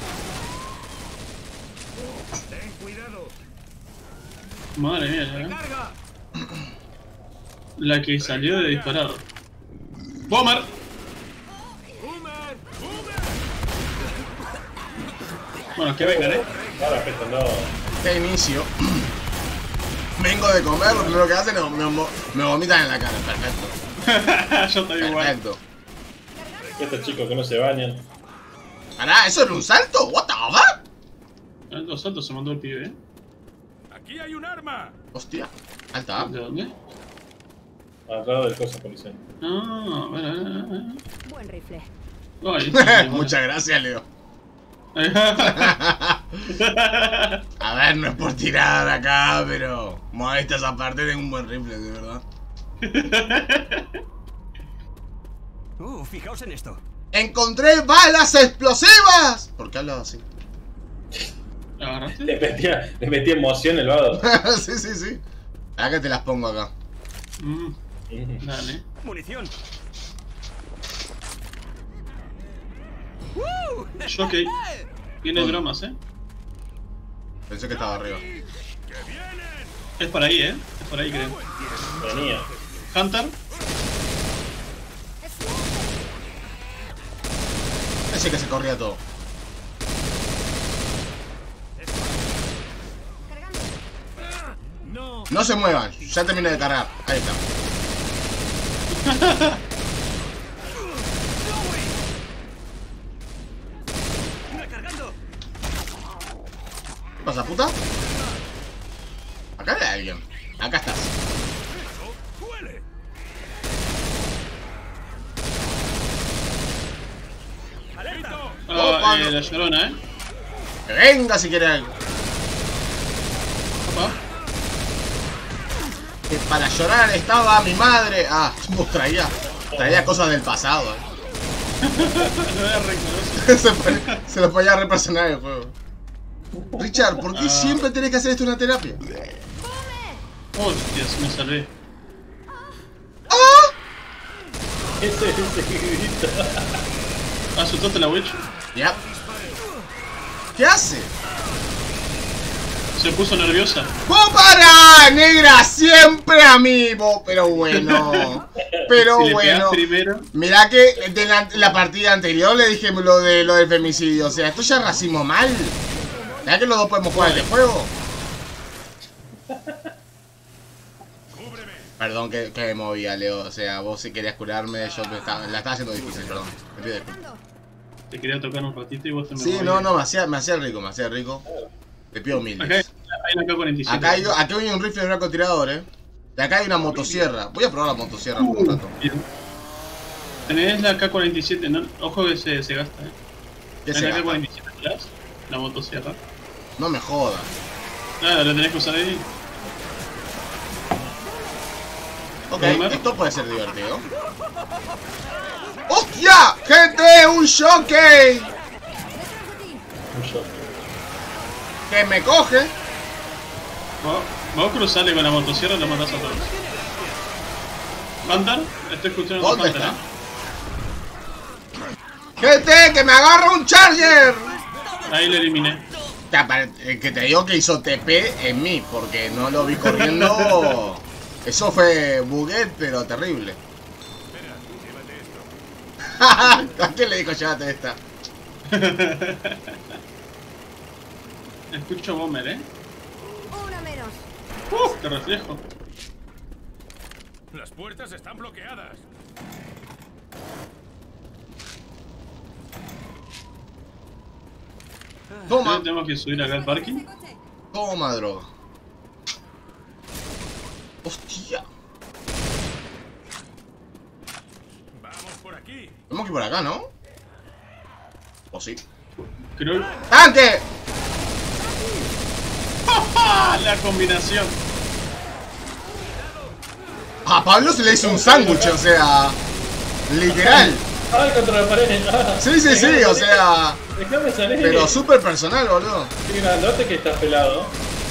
Ten cuidado. Madre mía, ya, ¿eh? ¡Carga! La que salió de disparado. ¡Bomber! ¡Boomer! Bueno, que vengan, eh. Ahora, que esto no... Qué inicio. Vengo de comer, lo primero que hacen es me, me vomitan en la cara. Perfecto. Yo estoy igual. Perfecto. Estos chicos que no se bañan. Pará, ¿eso era un salto? ¿What the fuck? Los saltos se mandó el pibe, eh. ¡Aquí hay un arma! Hostia. Alta. ¿De dónde? Al lado del coso policial. No, a ver, a ver, a ver. Buen rifle. Ay, Muchas gracias, Leo. gracias. A ver, no es por tirar acá, pero... Modestas aparte, tengo un buen rifle, de verdad. Uh, fijaos en esto. ¡Encontré balas explosivas! ¿Por qué hablas así? ¿La agarraste? Le metía, le metía emoción el vado. Sí, sí, sí. Ahora que te las pongo acá. Mm, dale. Munición. Jockey. Tiene bromas, eh. Pensé que estaba arriba. Es por ahí, eh. Es por ahí, creo. Venía. Hunter. Pensé que se corría todo. No. No se muevan, ya terminé de cargar. Ahí está. Recargando. ¿Qué pasa, puta? Acá hay alguien. Acá estás. ¡Huele! ¡Alerta! Ah, eh, la llorona, eh. Que venga si quiere algo. Opa. Que para llorar estaba mi madre. Ah, vos traía. Traía cosas del pasado, eh. No era reconocer. se, pone- se lo podía representar el juego. Richard, ¿por qué Ah. siempre tenés que hacer esto en una terapia? Hostias, me salvé. Ese, ese grito. ¿Asustaste la witch? Ya. ¿Qué hace? Se puso nerviosa. ¡Oh, para! Negra, siempre a mí, vos. Pero bueno. Pero Si le bueno. pegás primero. Mirá que de la, la partida anterior le dije lo, de, lo del femicidio. O sea, esto ya es racismo mal. ¿Verdad que los dos podemos jugar este juego? Perdón que, que me movía, Leo. O sea, vos si querías curarme, yo me estaba, la estaba haciendo difícil, perdón. Me pido disculpas. Te quería tocar un ratito y vos te me Sí, movías. no, no, me hacía, me hacía rico, me hacía rico. Te pido Acá hay, humildes. hay una K cuarenta y siete. Acá hay, acá hay un rifle de francotirador, eh. De acá hay una motosierra. Voy a probar la motosierra por un rato. Bien. Tenés la K cuarenta y siete, ¿no? Ojo que se, se gasta, eh. ¿Qué ¿Tenés se la K gasta? cuarenta y siete atrás? La motosierra. No me jodas. Nada, la tenés que usar ahí. Ok, Boomer. esto puede ser divertido. ¡Hostia! ¡Gente! ¡Un jockey! Un shot. ¡Que me coge! Vos, vos cruzale con la motosierra y lo matás a todos. Hunter, estoy escuchando a ¿Dónde Hunter, está? eh. ¡Gente! ¡Que me agarra un charger! Ahí lo eliminé. Que, apare- eh, que te digo que hizo T P en mí, porque no lo vi corriendo. Eso fue buguet, pero terrible. ¿A quién le dijo llévate esta? Escucho Bomber, eh. Una menos. ¡Uh! ¡Qué reflejo! Las puertas están bloqueadas. Toma, Creo que tenemos que subir acá al parking. toma droga. Hostia. Vamos por aquí. Tenemos que ir por acá, ¿no? ¿O sí? Creo. ¡Tanque! ¡Ah! La combinación. A Pablo se le hizo un sándwich, o sea... Literal. ¡Ay, contra la pared! Ah, Sí, sí, sí, o sea... Déjame salir. Pero súper personal, boludo. Qué grandote que estás pelado.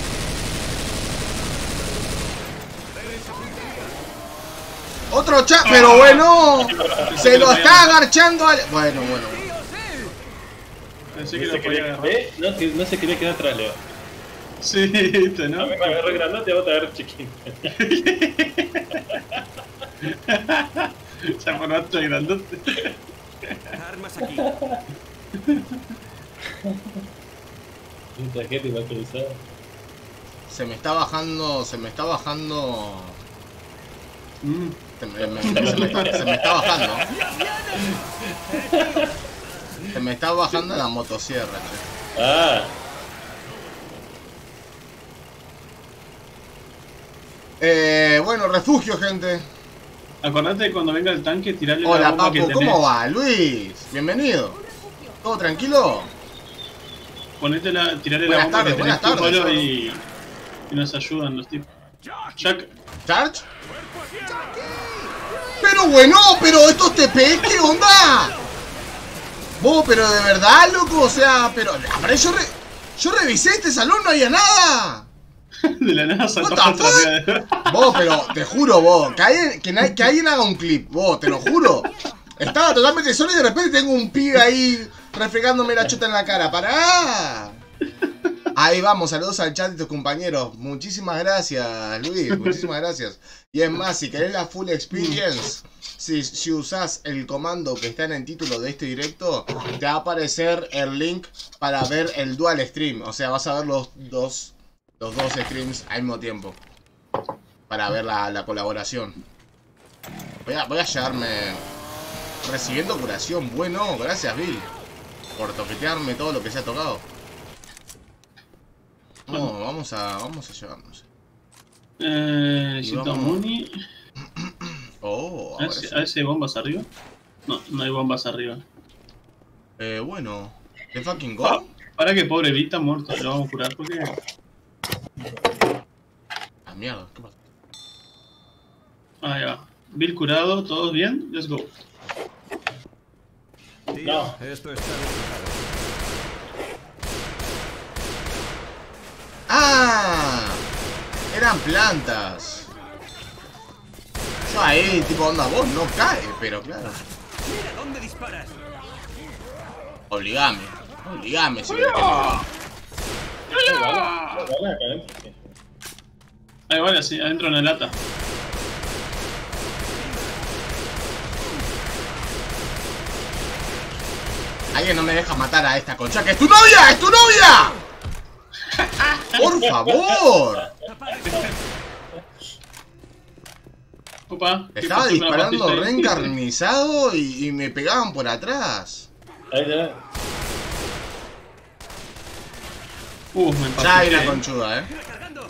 Otro chat, pero bueno. Se lo está agarchando al... Bueno, bueno. Pensé No que se lo podía quería, agarrar. ¿eh? no, que- no se quería quedar atrás, Leo. Sí, viste, A ¿no? mí me agarró grandote y a vos te agarró chiquito. Se formato de grandote. Armas aquí. Mucha gente va a utilizar. Se me está bajando... Se me está bajando... Mm. Se me, me- se me- se me está bajando. Se me está bajando la motosierra, che. Ah, Eh, bueno, refugio, gente. Acordate de cuando venga el tanque, tirarle la Hola, bomba que papu, tenés. ¿cómo va? Luis, bienvenido. ¿Todo tranquilo? Ponetela, tirarle Buenas la bomba tardes, que buenas tenés tú tardes, solo yo. y, y nos ayudan los tipos. Jack, ¿Charge? Pero bueno, pero estos T P, ¿qué onda? Vos, pero de verdad, loco, o sea, pero... Pero yo, re- yo revisé este salón, no había nada. de la nada saltó What the contra fuck? arriba de... Vos, pero te juro, vos, que alguien, que, na- que alguien haga un clip, vos, te lo juro. Estaba totalmente solo y de repente tengo un pibe ahí refregándome la chota en la cara. ¡Pará! Ahí vamos, saludos al chat de tus compañeros. Muchísimas gracias, Luis, muchísimas gracias. Y es más, si querés la full experience, si, si usás el comando que está en el título de este directo, te va a aparecer el link para ver el dual stream. O sea, vas a ver los dos, los dos streams al mismo tiempo. Para ver la, la colaboración. Voy a, voy a llegarme recibiendo curación. Bueno, gracias, Bill, por toquetearme todo lo que se ha tocado. No, vamos a, vamos a llevarnos. Eh, Y necesito vamos- Muni. Oh, A ahora ver, si, sí. a ver si hay bombas arriba. No, no hay bombas arriba. Eh, bueno. ¿The fucking Ah, go? para que pobre Vita muerto, lo vamos a curar porque... Ah, mierda, ¿qué pasa? Ahí va. Bill curado, todos bien, let's go. no. Esto está despejado. ¡Ah! Eran plantas. Yo ahí, tipo, onda, vos no cae, pero claro. Mira dónde disparas. Obligame. Obligame, si querés que ¡Ah! Bala acá adentro. Ahí vale, sí, adentro en la lata. Alguien no me deja matar a esta concha, que es tu novia, es tu novia. Por favor. Opa, ¿qué Estaba pasó con la disparando pastilla ahí? reencarnizado y, y me pegaban por atrás. Ahí ya. Uh, me Ya hay una empastillé. conchuda, eh. Recargando.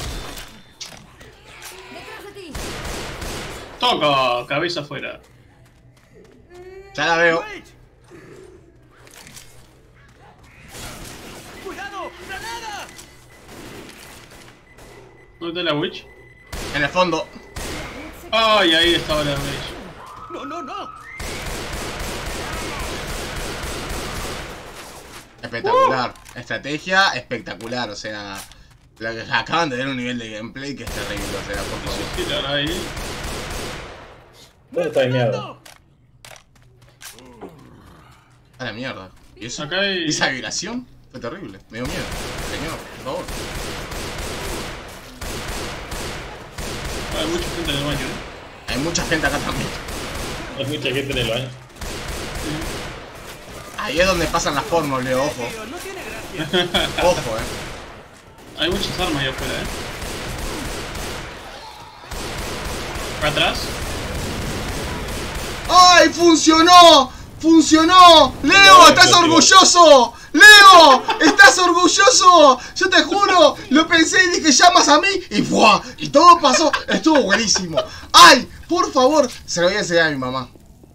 Detrás de ti. Toco, cabeza afuera. Ya la veo. Wait. ¡Cuidado! ¡Granada! ¿Dónde está la witch? En el fondo. Ay, ahí estaba la witch. ¡No, no, no! Espectacular. Estrategia espectacular. O sea, la que acaban de ver un nivel de gameplay que es terrible. O sea, por favor. Sí, la verdad ahí. ¿Dónde está mi mierda? A la mierda. ¿Y eso? Acá hay... ¿Y esa vibración? Fue terrible. Me dio miedo. Señor, por favor. Hay mucha gente en el baño, ¿eh? Hay mucha gente acá también. Hay mucha gente en el baño. Ahí es donde pasan las formas, Leo. Ojo. Tío, no tiene gracia. Ojo, eh. Hay muchas armas ahí afuera, ¿eh? Atrás. ¡Ay, funcionó! ¡Funcionó! ¡Leo, estás orgulloso! ¡Leo! ¡Estás orgulloso! Yo te juro, lo pensé y dije, llamas a mí y ¡buah! Y todo pasó, estuvo buenísimo. ¡Ay! Por favor, se lo voy a enseñar a mi mamá.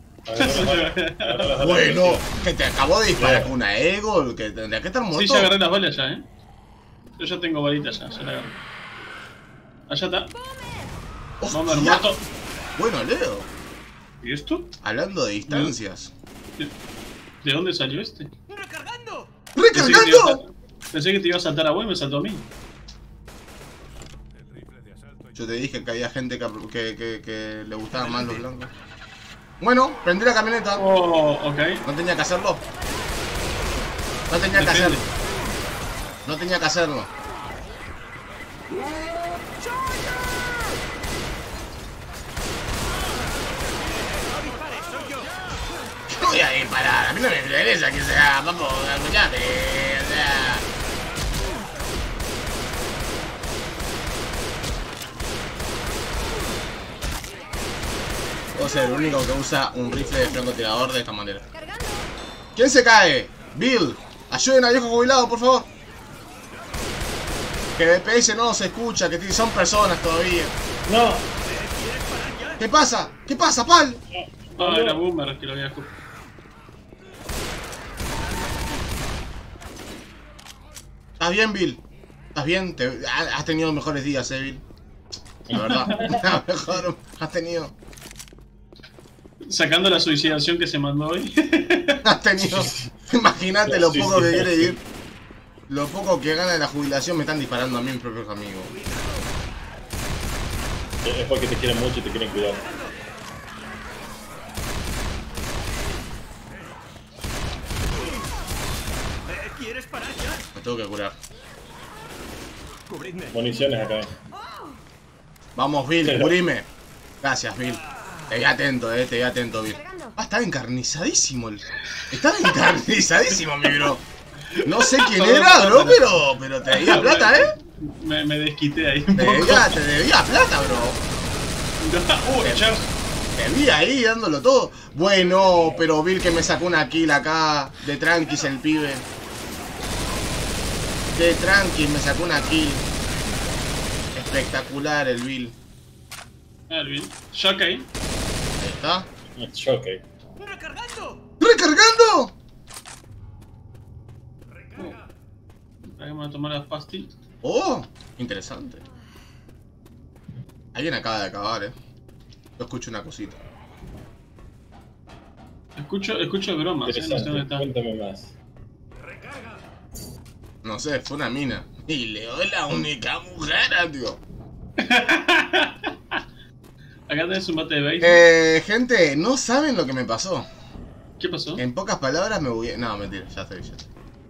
Bueno, que te acabó de disparar con una ego, que tendría que estar muerto. Sí, ya agarré las balas ya, eh. Yo ya tengo balitas ya, ya la agarré. Allá está. Bomber muerto. Bueno, Leo. ¿Y esto? Hablando de distancias. ¿De, ¿De dónde salió este? ¡Recargando! ¡Recargando! Pensé que te iba a saltar a vos y me saltó a mí. Yo te dije que había gente que, que, que, que le gustaban más los blancos. Bueno, prendí la camioneta. Oh, ok. No tenía que hacerlo. No tenía que hacerlo. No tenía que hacerlo. No voy a disparar, a mí no me interesa que sea, vamos, escuchame, o sea. Puedo ser el único que usa un rifle de francotirador de esta manera. ¿Quién se cae? Bill, ayuden al viejo jubilado, por favor. Que B P S no se escucha, que son personas todavía. No. ¿Qué pasa? ¿Qué pasa, Pal? Ah, era Boomer que lo había escuchado. ¿Estás bien, Bill? ¿Estás bien? Te... Has tenido mejores días, eh, Bill. La verdad. Mejor has tenido. Sacando la suicidación que se mandó hoy. Has tenido. Imagínate lo poco que quiere ir. Lo poco que gana de la jubilación. Me están disparando a mí mis propios amigos. Es porque te quieren mucho y te quieren cuidar. ¿Quieres parar ya? Me tengo que curar. Cubridme. Municiones acá. Vamos, Bill, curime. Gracias, Bill. Te vi atento, eh, te vi atento, Bill. Ah, estaba encarnizadísimo el... Estaba encarnizadísimo, mi bro. No sé quién era, bro, pero, pero te debía plata, eh. Me, me desquité ahí Te un poco. debía, te debía plata, bro. Uy, Charles. Te vi ahí dándolo todo. Bueno, pero Bill que me sacó una kill acá. De tranquis el pibe. De tranquis me sacó una kill. Espectacular el Bill. Ah, el Bill. Shock ahí. Ahí está. Choque. ¡Recargando! ¡Recargando! Vamos a tomar las pastillas. Oh, interesante. Alguien acaba de acabar, eh. Yo escucho una cosita. Escucho, escucho bromas, eh. No sé dónde está. Cuéntame más. No sé, fue una mina. Y Leo es la única mujer, tío. Acá tenés un bate de béisbol. Eh, gente, no saben lo que me pasó. ¿Qué pasó? En pocas palabras me voy... No, mentira, ya estoy, ya estoy.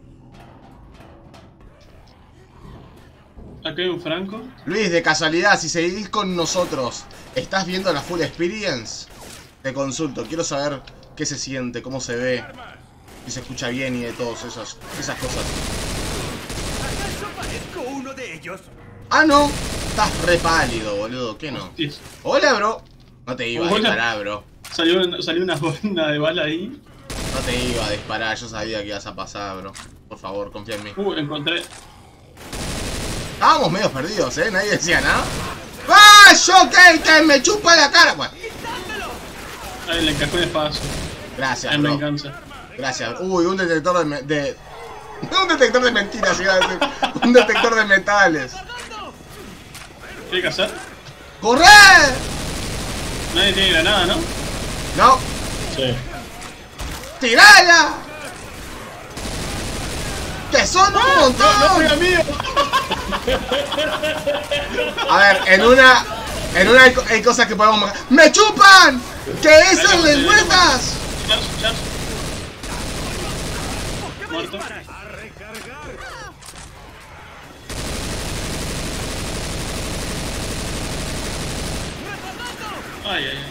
Acá hay un Franco. Luis, de casualidad, si seguís con nosotros, ¿estás viendo la Full Experience? Te consulto, quiero saber qué se siente, cómo se ve, si se escucha bien y de todas esas, esas cosas. ¿Acaso parezco uno de ellos? Ah, no, estás re pálido, boludo, ¿qué no? Hostias. Hola, bro. No te iba a Hola. disparar, bro. Salió, salió una banda de bala ahí. No te iba a disparar, yo sabía que ibas a pasar, bro. Por favor, confía en mí. Uh, encontré. Estábamos medio perdidos, ¿eh? Nadie decía nada. ¡Ah! ¡Yo que, que me chupa la cara! Bueno, Ahí le encajó el espacio. gracias, En bro. venganza. Gracias. Uy, un detector de... me- de... Un detector de mentiras, iba a decir. Un detector de metales. ¿Qué hay que hacer? ¡Corre! Nadie tiene granada, ¿no? No. Sí. ¡Tirala! ¡Que son un montón! mío! A ver, en una... En una hay, co- hay cosas que podemos... marcar. ¡Me chupan! ¡Que esas lengüetas! Charles, Charles. Muerto. Ay, ay, ay.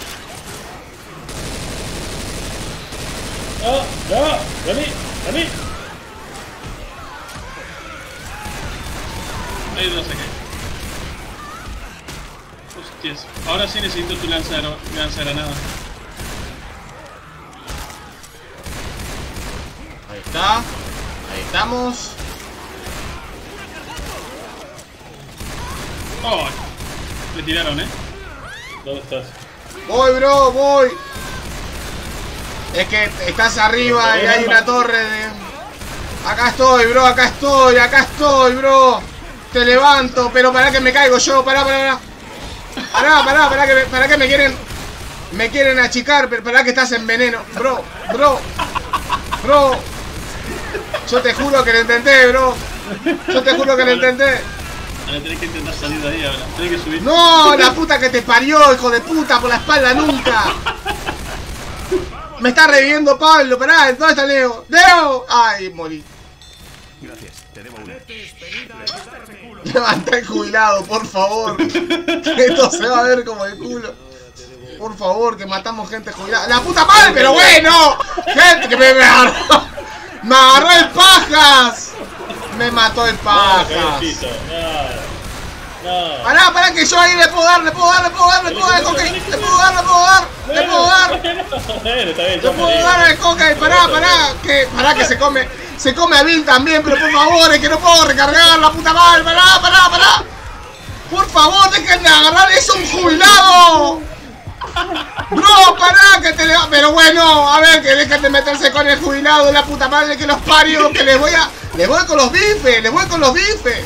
¡Ah! ¡Ah! ¡Vení! ¡Vení! Ahí lo saqué. Yes. Ahora sí necesito tu lanza, lanza granada. Ahí está. Ahí estamos. Oh, me tiraron, eh. ¿Dónde estás? Voy, bro, voy. Es que estás arriba y hay una torre de... Acá estoy, bro, acá estoy, acá estoy, bro. Te levanto, pero para que me caigo yo, pará, pará, pará. Pará, pará, pará que me, pará que me quieren... Me quieren achicar, pero pará que estás en veneno. Bro, bro. Bro. Yo te juro que lo intenté, bro. Yo te juro que lo intenté. Ahora tenés que intentar salir de ahí ahora. Tenés que subir. No, la puta que te parió, hijo de puta, por la espalda nunca. Me está reviviendo Pablo, pará, ¿dónde está Leo? ¡Leo! Ay, morí. Gracias, te debo una. Levanta el jubilado, por favor. Que esto se va a ver como el culo. Por favor, que matamos gente jubilada. ¡La puta madre, pero bueno! Gente que me, me agarró. Me agarró el pajas. Me mató el No, pajas. cabecito. No. No. Pará, pará, que yo ahí le puedo dar, le puedo dar, le puedo dar, le puedo dar al coque. Le puedo dar, le puedo dar, le puedo dar. Bueno, está bien, Le yo puedo morí. dar al coque, pará, pará. Que, pará que se come, se come a Bill también, pero por favor, es que no puedo recargar la puta madre. Pará, pará, pará. Por favor, dejen de agarrar, es un jubilado. Bro, pará, que te le... Pero bueno, a ver, que dejen de meterse con el jubilado, la puta madre que los parió, que les voy a... Les voy con los bifes, les voy con los bifes.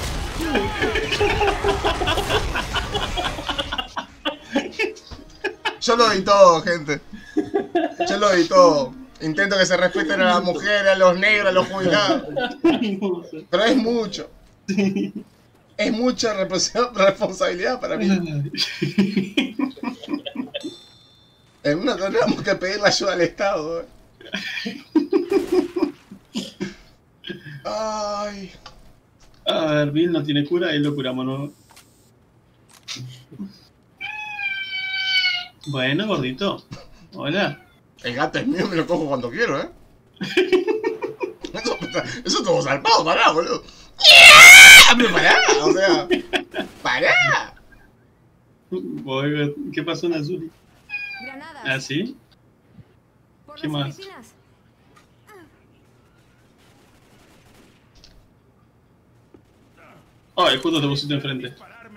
Yo lo doy todo, gente. Yo lo doy todo. Intento que se respeten a las mujeres, a los negros, a los jubilados. Pero es mucho. Es mucha responsabilidad para mí. En una tenemos que pedir la ayuda al Estado. ¿eh? Ay. A ver, Bill no tiene cura y lo curamos, ¿no? Bueno, gordito. Hola. El gato es mío, me lo cojo cuando quiero, ¿eh? Eso, eso es todo zarpado, pará, boludo. ¡Yeah! Pero pará, o sea, pará. Voy, ¿qué pasó en Azul? Granadas. ¿Ah, sí? Por ¿Qué las más? oficinas. Ay, justo te pusiste enfrente.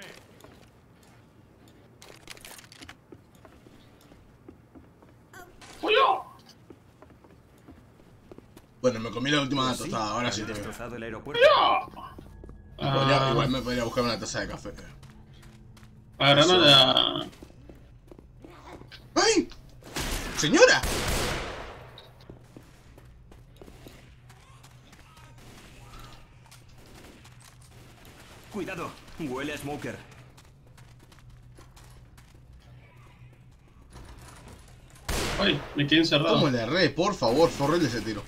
Bueno, me comí la última tostada, ahora sí te veo. Destrozado el aeropuerto. Podría- Ah, igual me podría buscar una taza de café. a granada. ¡Ay! ¡Señora! Cuidado, huele a smoker. Ay, me quedé encerrado. ¿Cómo le erré? Por favor, forrele ese tiro.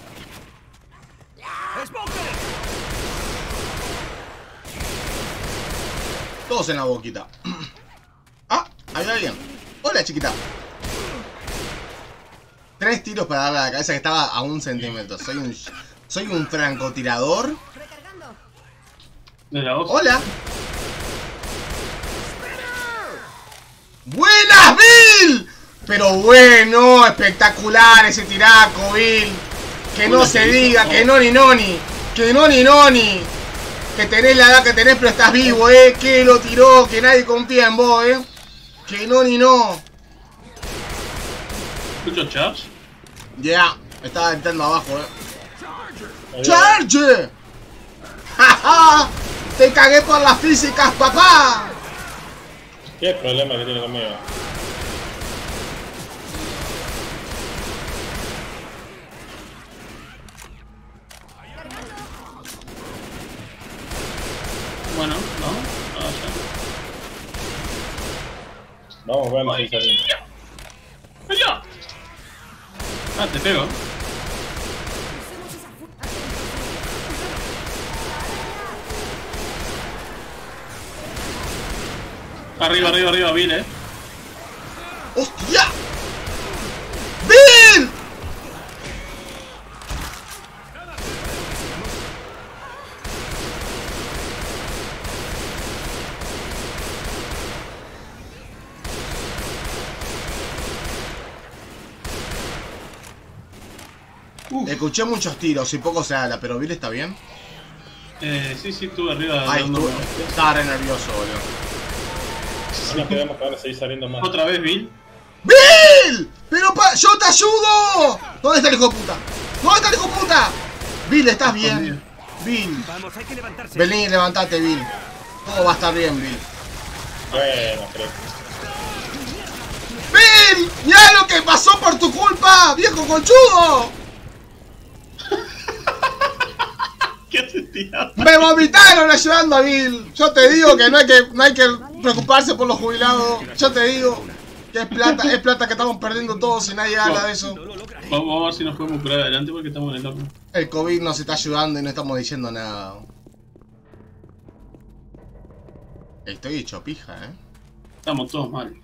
Todos en la boquita. Ah, hay alguien. Hola, chiquita. Tres tiros para darle a la cabeza que estaba a un centímetro. Soy un, soy un francotirador. Recargando. De la voz. Hola. ¡Buenas, Bill! Pero bueno, espectacular ese tiraco, Bill. Que no se diga, que no ni noni. Que no ni noni. Que tenés la edad que tenés, pero estás vivo, eh. Que lo tiró, que nadie confía en vos, eh. Que no ni no. ¿Escucho charge? Ya, yeah, estaba gritando abajo, eh. Ahí va. ¡Charge! ¡Ja, ja! ¡Te cagué por las físicas, papá! ¿Qué problema que tiene conmigo? Bueno, no. Ah, Vamos, vamos, ahí salimos. ya. ¡Allá! Ah, te pego. Arriba, arriba, arriba, Bill, eh. ¡Hostia! ¡Bill! Uf. Escuché muchos tiros y poco se habla, pero Bill está bien. Eh, sí, sí, estuve arriba. Ay, dando- estuve- estaba re nervioso, boludo. No nos quedamos que van a seguir saliendo más. Otra vez, Bill. ¡Bill! ¡Pero pa yo te ayudo! ¿Dónde está el hijo de puta? ¿Dónde está el hijo de puta? Bill, ¿estás bien? Bill. Vamos, hay que levantarse. Vení, levantate, Bill. Todo va a estar bien, Bill. Bueno, creo. ¡Bill! ¡Mirá lo que pasó por tu culpa! ¡Viejo conchudo! ¿Qué haces, tío? ¡Me vomitaron ayudando a Bill! Yo te digo que no hay que, no hay que preocuparse por los jubilados. Yo te digo que es plata, es plata que estamos perdiendo todos y nadie habla de eso. Vamos, vamos a ver si nos podemos curar adelante porque estamos en el horno. El COVID nos está ayudando y no estamos diciendo nada. Estoy hecho pija, eh. Estamos todos mal.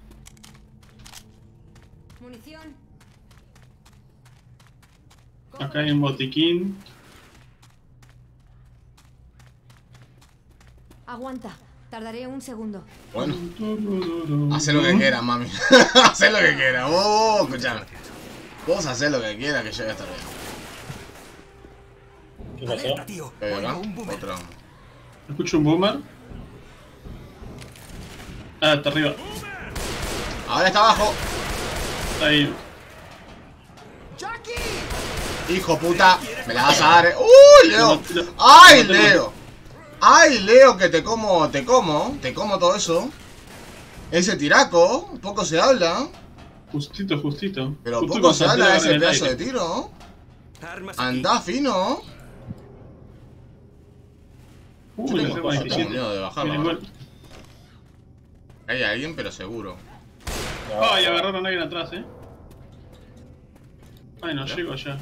Munición. Acá hay un botiquín. Aguanta. Tardaré un segundo. Bueno, hacé lo que quieras, mami. Hacé lo que quieras. Oh, escuchame. Vos hacés lo que quieras que yo voy a estar bien. ¿Qué pasó? Alerta, tío. ¿Qué hay acá? Oigo un boomer. Otro. Escucho un boomer. Ah, está arriba. Ahora está abajo. Está ahí. Hijo puta. Me la vas a dar. eh. ¡Uy, Leo! ¡Ay, Leo! ¡Ay, Leo, que te como, te como! Te como todo eso. Ese tiraco. Poco se habla. Justito, justito. Pero Justo poco se cuando habla de salté ese en el pedazo de aire. tiro. Armas aquí. Anda fino. Uh, Yo le tengo, pego a yo tengo diecisiete. miedo de bajarlo. Viene ¿no? igual. Hay alguien, pero seguro. No, Ay, agarraron a alguien atrás, eh. Ay, no ¿Ya? llego allá.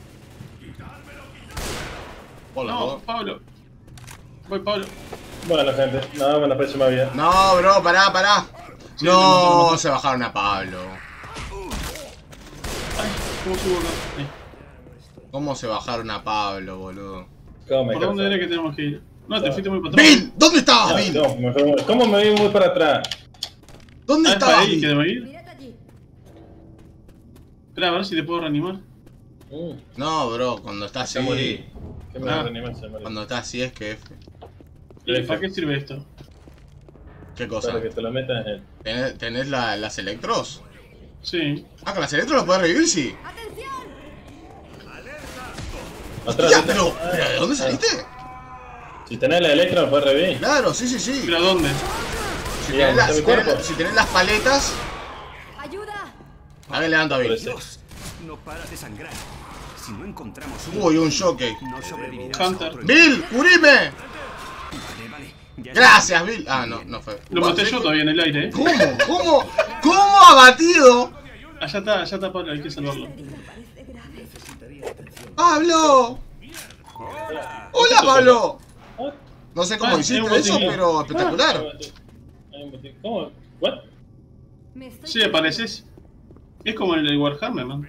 Hola, No, vos. Pablo. Voy, Pablo. Bueno, gente, nada más en la próxima vida. No, bro, pará, pará. Sí, lo mató, lo No, mató. se bajaron a Pablo. Ay, ¿cómo subo acá? Ahí. ¿Cómo se bajaron a Pablo, boludo? ¿Cómo me ¿Por dónde canso? era que tenemos que ir? No, te fuiste muy para atrás. ¡Bill! ¿Dónde estabas, Ah, Bill? no, me fue- ¿Cómo me vi muy para atrás? ¿Dónde Ah, es para estabas, ahí que Bill? debo ir. Mírate allí. Espera, a ver si te puedo reanimar. Mm, No, bro, cuando está ya así. morí. ¿Qué me Ah. va a reanimar? Se morí. Cuando está así es que F. ¿Y F. para qué sirve esto? ¿Qué cosa? Para que te lo metas en el... ¿Tenés, tenés la- las electros? Sí. Ah, con las electros lo podés revivir, sí. ¡Atención! Atrás, Ya, atrás. pero, Ah, pero ¿de dónde ah. saliste? Si tenés la electra, me puedes revivir. Claro, sí, sí, sí. ¿Pero a dónde? Si Mira, tenés, la- está mi si tenés- cuerpo. si tenés las paletas. ¡Ayuda! A ver, levanta a Bill. Por eso. Dios, no paras de sangrar. Si no encontramos un... Uy, un jockey. No sobrevivirás. Hunter. a otro- ¡Bill! ¡Curime! Vale, vale. Ya está. Gracias, Bill. Ah, no, no fue. Lo maté yo todavía en el aire, eh. ¿Cómo? ¿Cómo? ¿Cómo abatido? Allá está, allá está Pablo, hay que salvarlo. ¡Pablo! ¡Hola, Pablo! Ah, No sé cómo Ah, hiciste es un eso, botiquín. pero espectacular. hay un botín. ¿Cómo? ¿What? Me estoy Sí, apareces. Es como el de Warhammer, man.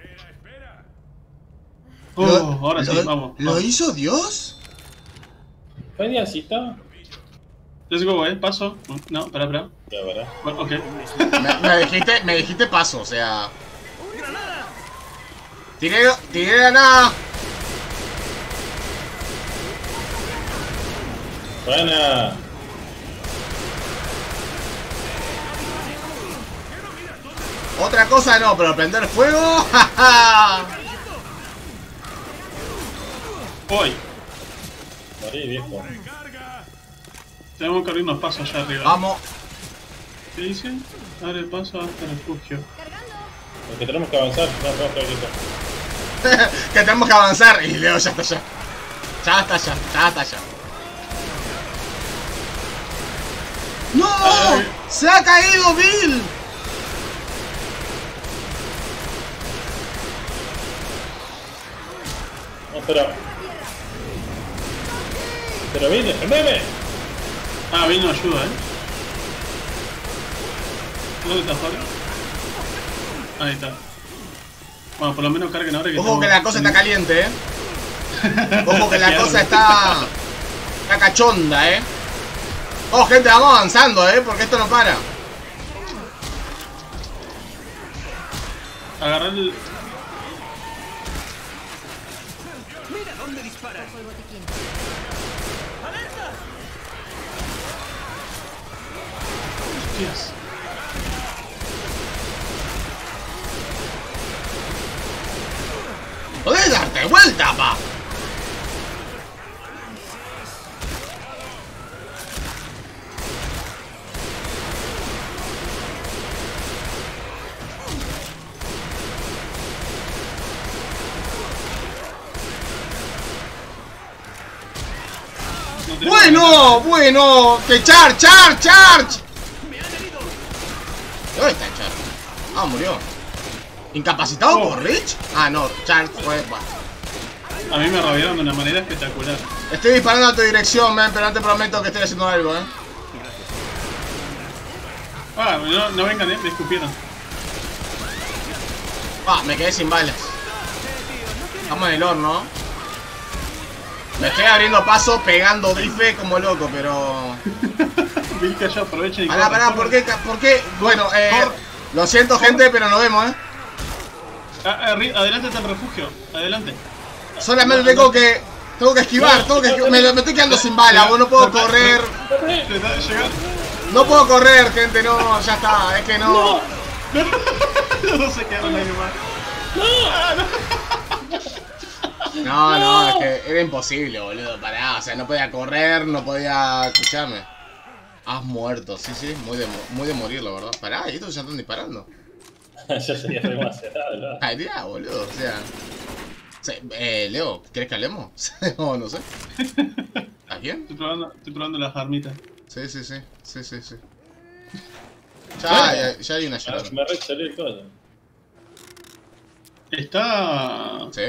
Oh, Lo- ahora sí, lo- vamos. ¿Lo vamos. hizo Dios? ¿Fue Diosito? Let's go, eh, paso. No, pará, pará. Ya, ¿verdad? Bueno, ok. Me, me dijiste, me dijiste paso, o sea. Tiré, tiré granada. Buena. Otra cosa no, pero prender fuego. ¡Ja, Hoy. Morí, viejo. Tenemos que abrir unos pasos allá arriba. Vamos. ¿Qué dicen? Abre paso hasta el refugio. Porque tenemos que avanzar. No, no, no, Que tenemos que avanzar. Y Leo ya está allá. Ya está allá, ya está allá. ¡No! Ay, ay. ¡Se ha caído Bill! no, pero... Pero vine, defendeme. Ah, vino ayuda, eh. ¿Dónde está Pablo? Ahí está. Bueno, por lo menos carguen ahora que Ojo que estamos- la cosa está caliente, eh. Ojo que la cosa está... Está cachonda, eh. Oh, gente, vamos avanzando, eh, porque esto no para. Agarrar el... ¿Dónde disparas? Cojo el botiquín. ¡Alerta! Hostias. ¡Podés darte vuelta, pa! No tengo Bueno, bueno, que charge, charge, charge. ¿Dónde está el charge? Ah, murió. ¿Incapacitado Oh. por Rich? Ah, no, charge fue. Bah. manera. A mí me rabiaron de una manera espectacular. Estoy disparando a tu dirección, man, pero no te prometo que estoy haciendo algo, eh. Ah, no, no vengan, eh, me escupieron. Ah, me quedé sin balas. Estamos en el horno. Me estoy abriendo paso, pegando bife como loco, pero... Vi que yo aprovechen y Pará, corren, pará, ¿por corren. qué? ¿Por qué? Bueno, eh... Cor- Lo siento, gente, pero nos vemos, eh. Ah, arri- adelante está el refugio, adelante. Solamente tengo que... Tengo que esquivar, tengo que esquivar. Me, me estoy quedando sin balas, vos no puedo correr. Te está de llegar. No puedo correr, gente, no, ya está, es que no... No se quedaron ahí nomás. No, no, es que era imposible, boludo, pará, o sea, no podía correr, no podía... Escuchame. Has muerto, sí, sí, muy de, mo- muy de morir, la verdad. Pará, y estos ya están disparando. Ya sería demasiado, ¿no? Ay, ya, boludo, o sea... Sí, eh, Leo, ¿querés que hablemos? O no sé. ¿A quién? Estoy probando, estoy probando las armitas. Sí, sí, sí, sí, sí, sí. Ya, ya, ya hay una Ah, llorando. me re salió el coso. Está... Sí.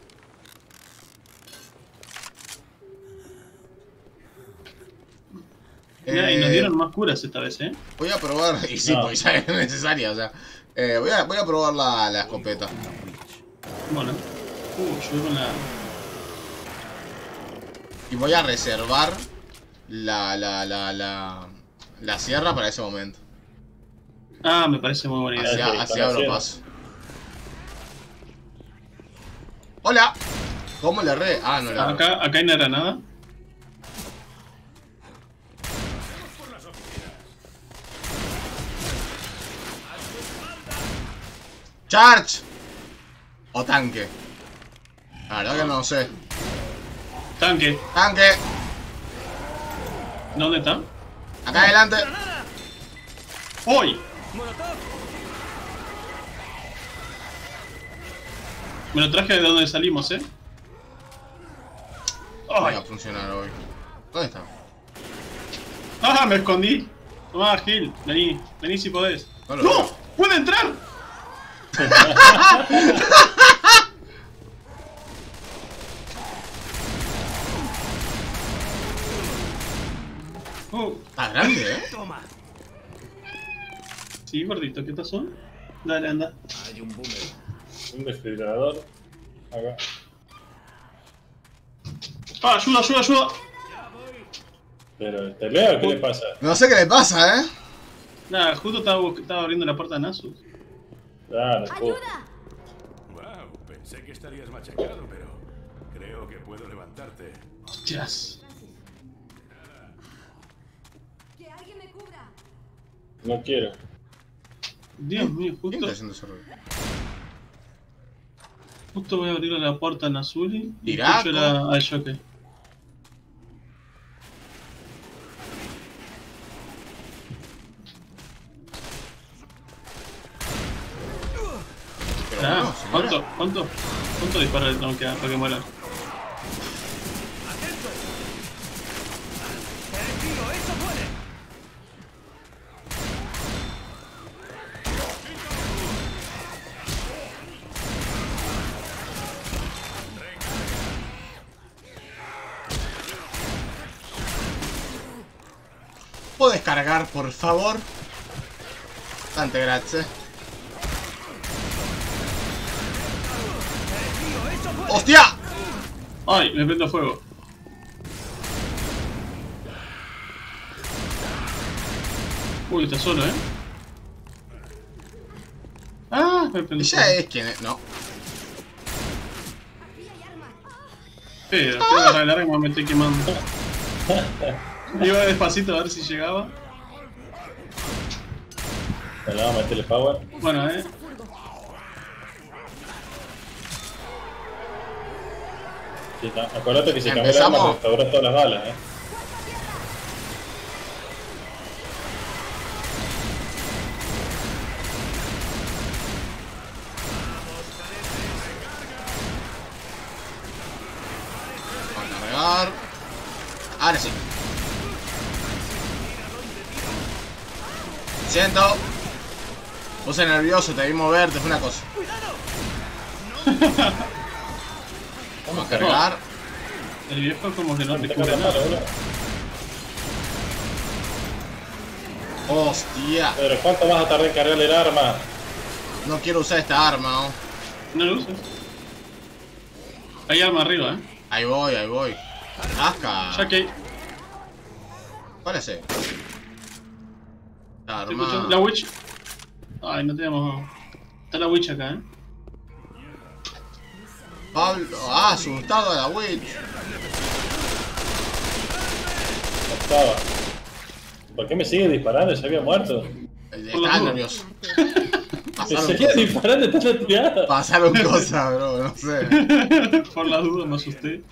Mirá, y nos dieron más curas esta vez, eh. Voy a probar, y sí, No. porque ya es necesaria, o sea. Eh, voy, a, voy a probar la, la escopeta. Bueno. Uh, yo con la... Y voy a reservar la, la, la, la, la sierra para ese momento. Ah, me parece muy buena idea. Hacia, sí, hacia con la abro sierra. paso. Hola. ¿Cómo le re? Ah, no le re. Acá, acá no era nada. Charge. O tanque. La verdad que no sé. Tanque. Tanque. ¿Dónde está? Acá adelante. ¡Hoy! Me lo traje de donde salimos, eh. No va ¡Ay! a funcionar hoy. ¿Dónde está? ¡Ah, me escondí! Tomá, Gil, vení, vení si podés. No lo ¡No! veo. ¡Puede entrar! Oh, Está grande, eh. Toma. sí, gordito, ¿qué pasó? Dale, anda. Hay un boomer. Un desfibrilador. Acá. ¡Ah, ayuda, ayuda, ayuda! Pero, ¿te leo? ¿Qué le pasa? No sé qué le pasa, eh. Nada, justo estaba, bus- estaba abriendo la puerta a Nasus. Claro, pu- ¡Ayuda! Wow, pensé que estarías machacado, pero creo que puedo levantarte. Hostias. ¡Que alguien me cubra! no quiero. Dios mío, ¿Quién justo, está haciendo ese ruido? justo voy a abrirle la puerta a Nasuli y Iraco. escucho la- al Jockey. Pero Ah, bueno, señora. ¿cuánto, cuánto, cuánto disparo le tengo que dar para que muera? ¡Tío, eso puede! ¿Puedes cargar, por favor? Tante grazie. ¡Hostia! ¡Ay! Me prendo fuego. Uy, está solo, ¿eh? ¡Ah! Me prendo Ella fuego. es quien es. No. Aquí hay armas. Pero, te voy a arreglar y me metí quemando. Iba despacito a ver si llegaba. Bueno, vamos a meterle power. Bueno, eh. Sí, no, acuérdate que si cambias el Empezamos. arma restauras todas las balas, eh. Vamos a cargar. Ahora sí. Siento. Puse nervioso, te vi moverte, fue una cosa. Vamos a cargar. El viejo como que no te Te cubre corta nada. malo, boludo. Hostia. Pero ¿cuánto vas a tardar en cargar el arma? No quiero usar esta arma, oh. No lo uses. Hay arma arriba, eh. Ahí voy, ahí voy. Asca. Ya que ¿Cuál es ese? La te escucho. arma. La witch. Ay, no tenemos. Está la witch acá, eh. Pablo. Ah, asustado a la witch. No estaba. ¿Por qué me sigue disparando? ¿Ya había muerto? Está nervioso. Me Pasaron seguía cosas. disparando, está la tirada. Pasaron cosas, bro, no sé. Por la duda me asusté.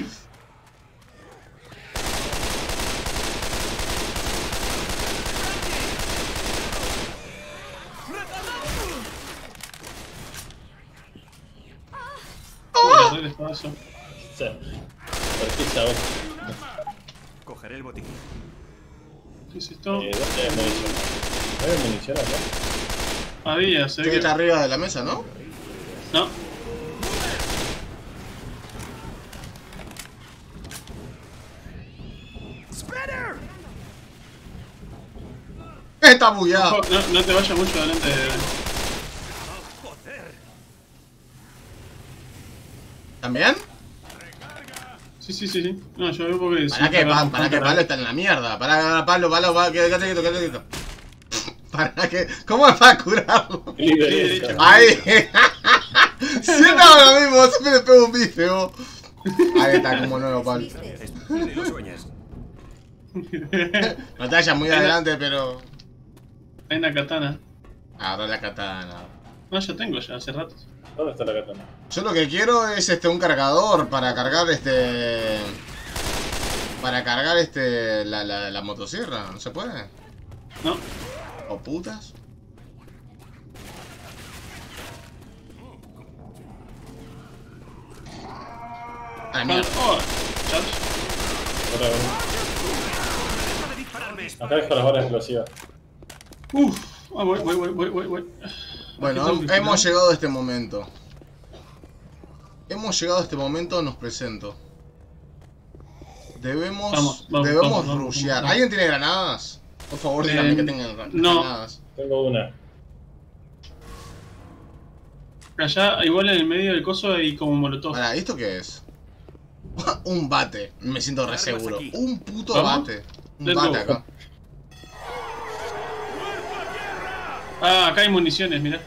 Uy, arregle estaba eso. O sea, ¿por qué sabes? Cogeré el botiquín. ¿Qué es esto? Eh, ¿dónde hay munición? ¿No hay munición acá? Había, se ve Tiene que que. estar arriba de la mesa, ¿no? No. Está bugueado. Ojo, no, no te vayas mucho adelante. ¿También? Sí, sí, sí, sí. No, yo veo porque. Para que, pa, para que Pablo está en la mierda. Para Pablo, Pablo, Pablo, quédate quieto, quédate quieto. Para que. ¿Cómo es para curarlo? Lideresa. Ahí. Siempre hago lo mismo, siempre le pego un bife, vos. Ahí está, como nuevo, Pablo. Ni lo sueñes. No te vayas muy adelante, pero. Hay una katana. Agarra la katana. No, ya tengo ya, hace rato. ¿Dónde está la katana? Yo lo que quiero es este un cargador para cargar este. Para cargar este. La, la, la motosierra, ¿no se puede? No. ¿O putas? A la mierda. Oh, charge. Ahora, acá dejo las balas explosivas. Uff. Ah, voy, voy, voy, voy, voy, voy. Bueno, Aquí tengo que hemos girar. llegado a este momento. Hemos llegado a este momento, nos presento. Debemos, Vamos, vamos, debemos vamos, vamos, rushear. vamos. ¿Alguien tiene granadas? Por favor, Eh, díganme que tengan gra- no. granadas. Tengo una. Allá, igual en el medio del coso hay como molotov. Pará, ¿esto qué es? Un bate, me siento re seguro. aquí. Un puto ¿Vamos? bate. Un Let's bate go. acá. Ah, acá hay municiones, mirá.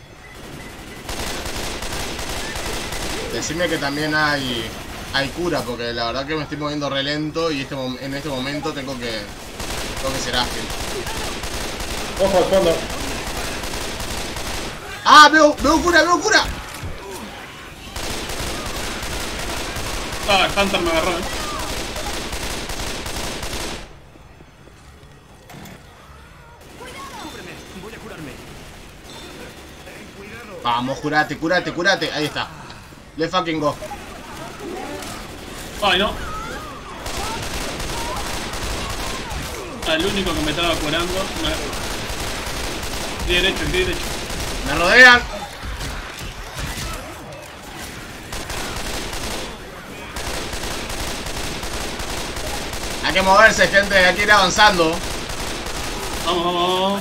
Decime que también hay hay cura, porque la verdad que me estoy moviendo re lento y este mom- en este momento tengo que tengo que ser ágil. Ojo al fondo. ¡Ah! ¡Veo, veo cura, veo cura! Ah, el Hunter me agarró, eh. Cúbreme, voy a curarme. Vamos, curate, curate, curate. Ahí está. Let's fucking go. Ay, no. Ah, el único que me estaba curando. Me... Estoy derecho, estoy derecho. Me rodean. Hay que moverse, gente. Hay que ir avanzando. Vamos, vamos, vamos.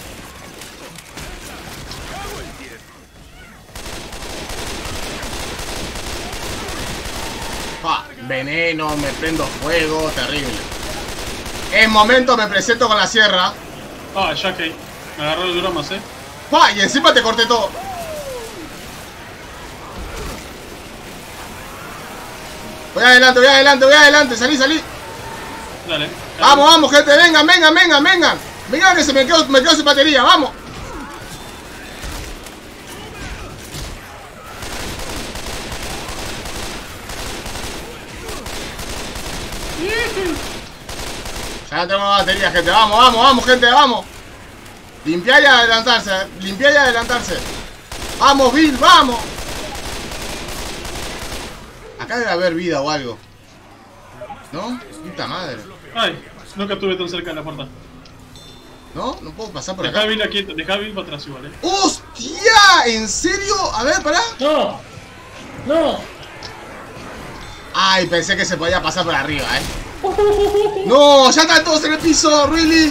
Pa, veneno, me prendo fuego. Terrible. En momento me presento con la sierra. Ah, ya que me agarró el bromas, eh. Pa, y encima te corté todo. Voy adelante, voy adelante, voy adelante. Salí, salí. Dale. Vamos, vamos, gente. Vengan, vengan, vengan, vengan. Vengan que se me quedó, me quedo sin batería. Vamos. Ya no tengo batería, gente. Vamos, vamos, vamos, gente, vamos. Limpiar y adelantarse. Limpiar y adelantarse. Vamos, Bill, vamos. Acá debe haber vida o algo. ¿No? Puta madre. Ay, nunca estuve tan cerca de la puerta. ¿No? No puedo pasar por Dejá acá. Bill aquí, dejá Bill para atrás igual, eh. ¡Hostia! ¿En serio? A ver, pará. ¡No! ¡No! Ay, pensé que se podía pasar por arriba, eh. ¡No! ¡Ya están todos en el piso! ¡Really!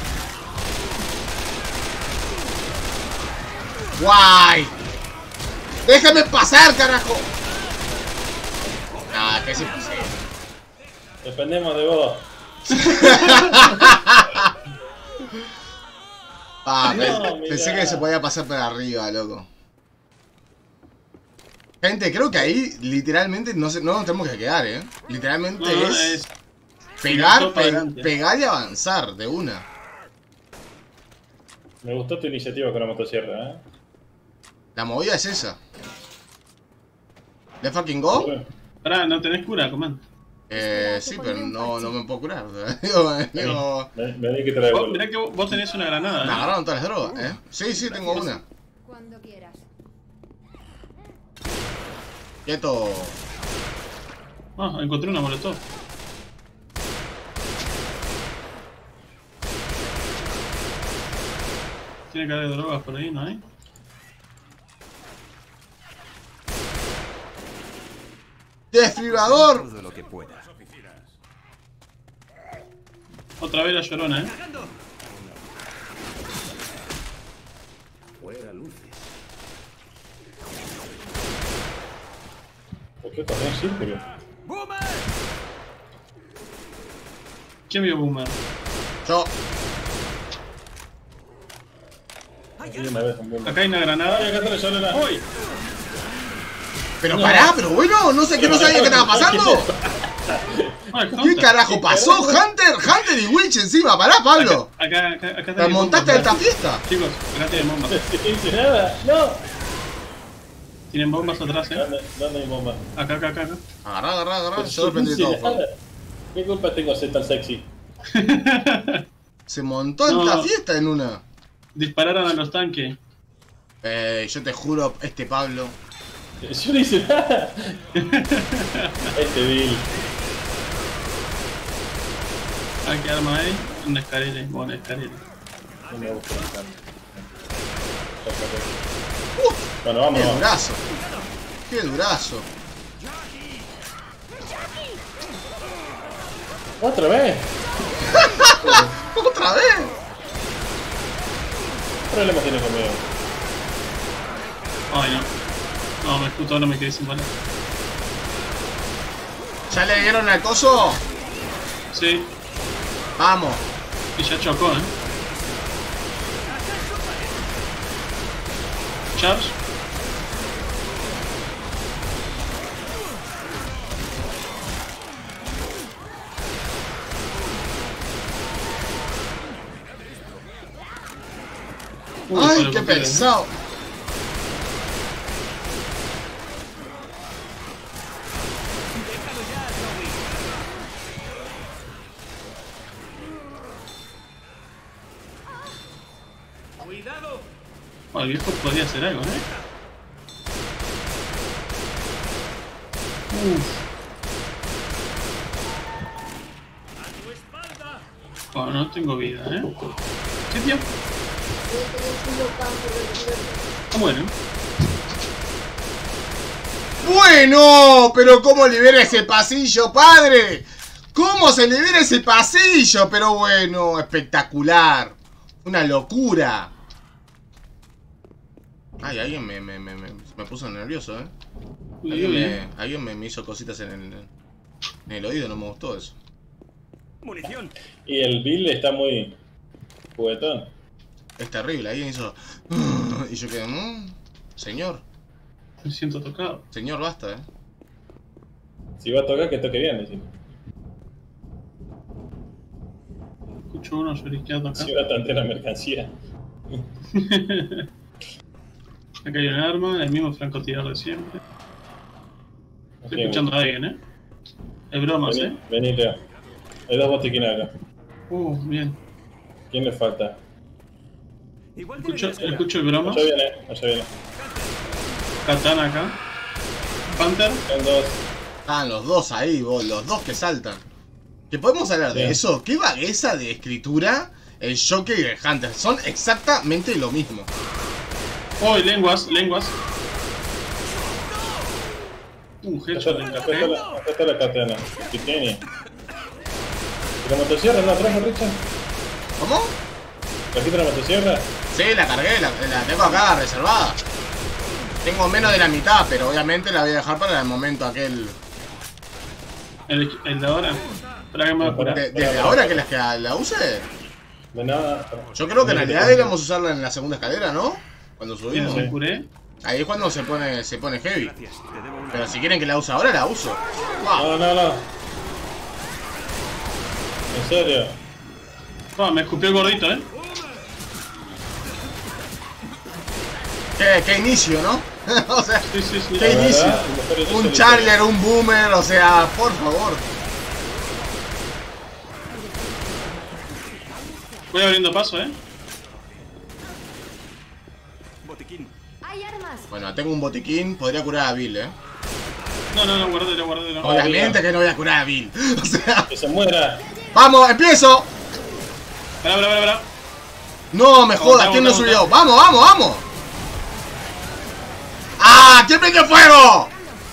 ¡Guay! ¡Déjame pasar, carajo! Nah, que es imposible. Dependemos de vos. Ah, No, pe- pensé mirá. que se podía pasar por arriba, loco. Gente, creo que ahí literalmente no, se, no nos tenemos que quedar, eh. Literalmente No, es, es- pegar, todo para pe- adelante. pegar y avanzar de una. Me gustó tu iniciativa con la motosierra, ¿eh? La movida es esa. ¿Le fucking go? Pará, ¿no tenés cura, comando? Eh, sí, pero no, no me puedo curar. O sea, digo, digo, Vení, vení que te la Vos, devuelvo. mirá que vos, vos tenés una granada, me ¿eh? agarraron todas las drogas, ¿eh? Sí, sí, tengo una. Cuando quieras. Quieto. Ah, encontré una molotov. Tiene que haber drogas por ahí, ¿no hay? ¡Desfibrilador! Todo lo que pueda. Otra vez la llorona, ¿eh? Fuera luces. ¿Por qué corres en círculo? ¿Quién vio Boomer? Yo. Aquí una vez un boom. Acá hay una granada. Ay, acá está la llorona. ¡Uy! Pero pará, pero bueno, no sé qué, no sabía qué estaba pasando. Ah, el ¿Qué Hunter. carajo pasó? Hunter, Hunter y Witch encima, pará, Pablo. Acá, acá, acá Te tienen montaste a bombas. esta fiesta. Chicos, acá tienen bombas. No hice nada. ¡No! Tienen bombas atrás, ¿eh? ¿Dónde, dónde hay bomba? Acá, acá, acá, acá. Agarrá, agarrá, agarrá. Pero Yo lo no prendí hice todo. nada. fuego. ¿Qué culpa tengo de ser tan sexy? Se montó en No. esta fiesta en una. Dispararon a los tanques. Eh, yo te juro, este Pablo. Yo no hice nada. Este Bill. Ah, ¿qué arma hay? Una escalera. Bueno, escalera. No me gusta tanto. Bueno, vamos, Qué vamos. durazo. Qué durazo. ¿Otra vez? ¿Otra vez? ¿Qué problema tiene conmigo? Ay, no. No, me justo ahora me quedé sin balas. ¿Ya le dieron al coso? Sí, Vamos. y ya chocó, ¿eh? Charge. Uy, Ay, para qué el boquete. pesado. Oh, el viejo podría hacer algo, ¿eh? Uf. Oh, no tengo vida, ¿eh? ¿Qué tío? Ah, bueno. Bueno, pero ¿cómo libera ese pasillo, padre? ¿Cómo se libera ese pasillo? Pero bueno, espectacular. Una locura. Ay, alguien me, me, me, me, me puso nervioso, ¿eh? Uy, Alguien, uy, me, eh. alguien me, me hizo cositas en el, en el oído, no me gustó eso. Munición. Y el Bill está muy juguetón. Es terrible, alguien hizo... Y yo quedé... "Mm, señor, Me siento tocado. señor, basta, ¿eh?". Si va a tocar, que toque bien, decimos. Escucho uno lloriqueando acá. Si va a tantear la mercancía. Acá hay un arma, el mismo francotirador de siempre. Estoy Bien. escuchando a alguien, eh. Es bromas, Vení, eh. vení, Leo. Hay dos botiquines acá. Uh, bien. ¿Quién le falta? Escucho, escucho el broma. Allá viene, allá viene. Katana acá. Panther. Son dos. Están los dos ahí, vos, los dos que saltan. ¿Que podemos hablar de Bien. eso? ¿Qué vagueza de escritura el Joker y el Hunter? Son exactamente lo mismo. Oh, y lenguas, lenguas. Uh, Acá headshot está, en acá está café. la, acá está la katana. ¿Qué tiene? ¿La motosierra no atrás, Richard? ¿Cómo? ¿Trajiste la motosierra? Sí, la cargué, la, la tengo acá reservada. Tengo menos de la mitad, pero obviamente la voy a dejar para el momento aquel. El, el de ahora. Espera que me voy a curar. De- ¿Desde ahora que la, que la use? De nada. Yo creo que en realidad deberíamos usarla en la segunda escalera, ¿no? Cuando Bien, subimos. me curé. Ahí es cuando se pone, se pone heavy. Pero si quieren que la use ahora, la uso. Ah, No, no, no. En serio. Oh, me escupió el gordito, eh. qué, qué inicio, ¿no? O sea, Sí, sí, sí. qué La inicio. verdad, el mejor inicio Un de la Charger, un Boomer, o sea, por favor. Voy abriendo paso, eh. Hay armas. Bueno, tengo un botiquín, podría curar a Bill, eh. No, no, no, guardelo, guardelo. Obviamente que no voy a curar a Bill. O sea, Que se muera. ¡vamos, empiezo! Pará, pará, pará, pará. No me jodas, Vamos, ¿quién lo vamos, subió? vamos. ¡Vamos, vamos, vamos! ¡Ah! ¿Quién prendió fuego?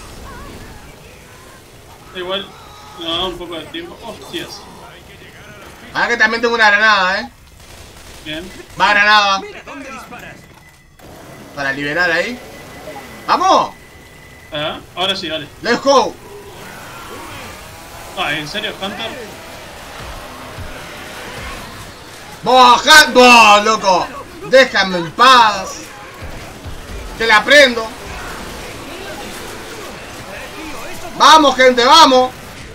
Da igual. No, un poco de tiempo. Hostias. Ah, que también tengo una granada, eh. Bien. Va granada. Para liberar ahí. ¡Vamos! Ah, ahora sí, dale. ¡Let's go! Ah, ¿en serio, Hunter? ¡Vos, Han- vos, loco! ¡Déjame en paz! ¡Que la prendo! ¡Vamos, gente, vamos!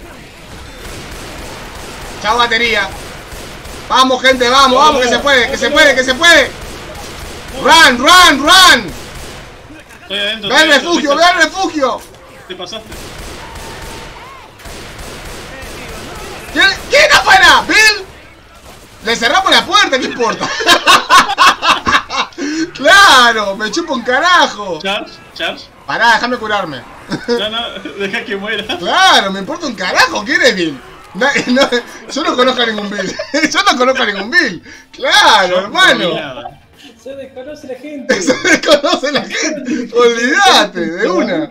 ¡Chao, batería! ¡Vamos, gente, vamos, vamos! ¡Que se puede, que se puede, que se puede! ¡Run, run, run! Estoy adentro. ¡Ve al estoy adentro, refugio, ve Richard. al refugio! Te pasaste. ¿Quién, ¿Quién afuera? ¿Bill? Le cerramos la puerta, ¿qué importa? ¡Claro! ¡Me chupo un carajo! Charge, charge. Pará, déjame curarme. No, no, deja que muera. Claro, me importa un carajo, ¿quién es Bill? No, no, yo no conozco a ningún Bill. Yo no conozco a ningún Bill. Claro, hermano. Nada. Se desconoce la gente. Se desconoce la gente. Olvídate, de una.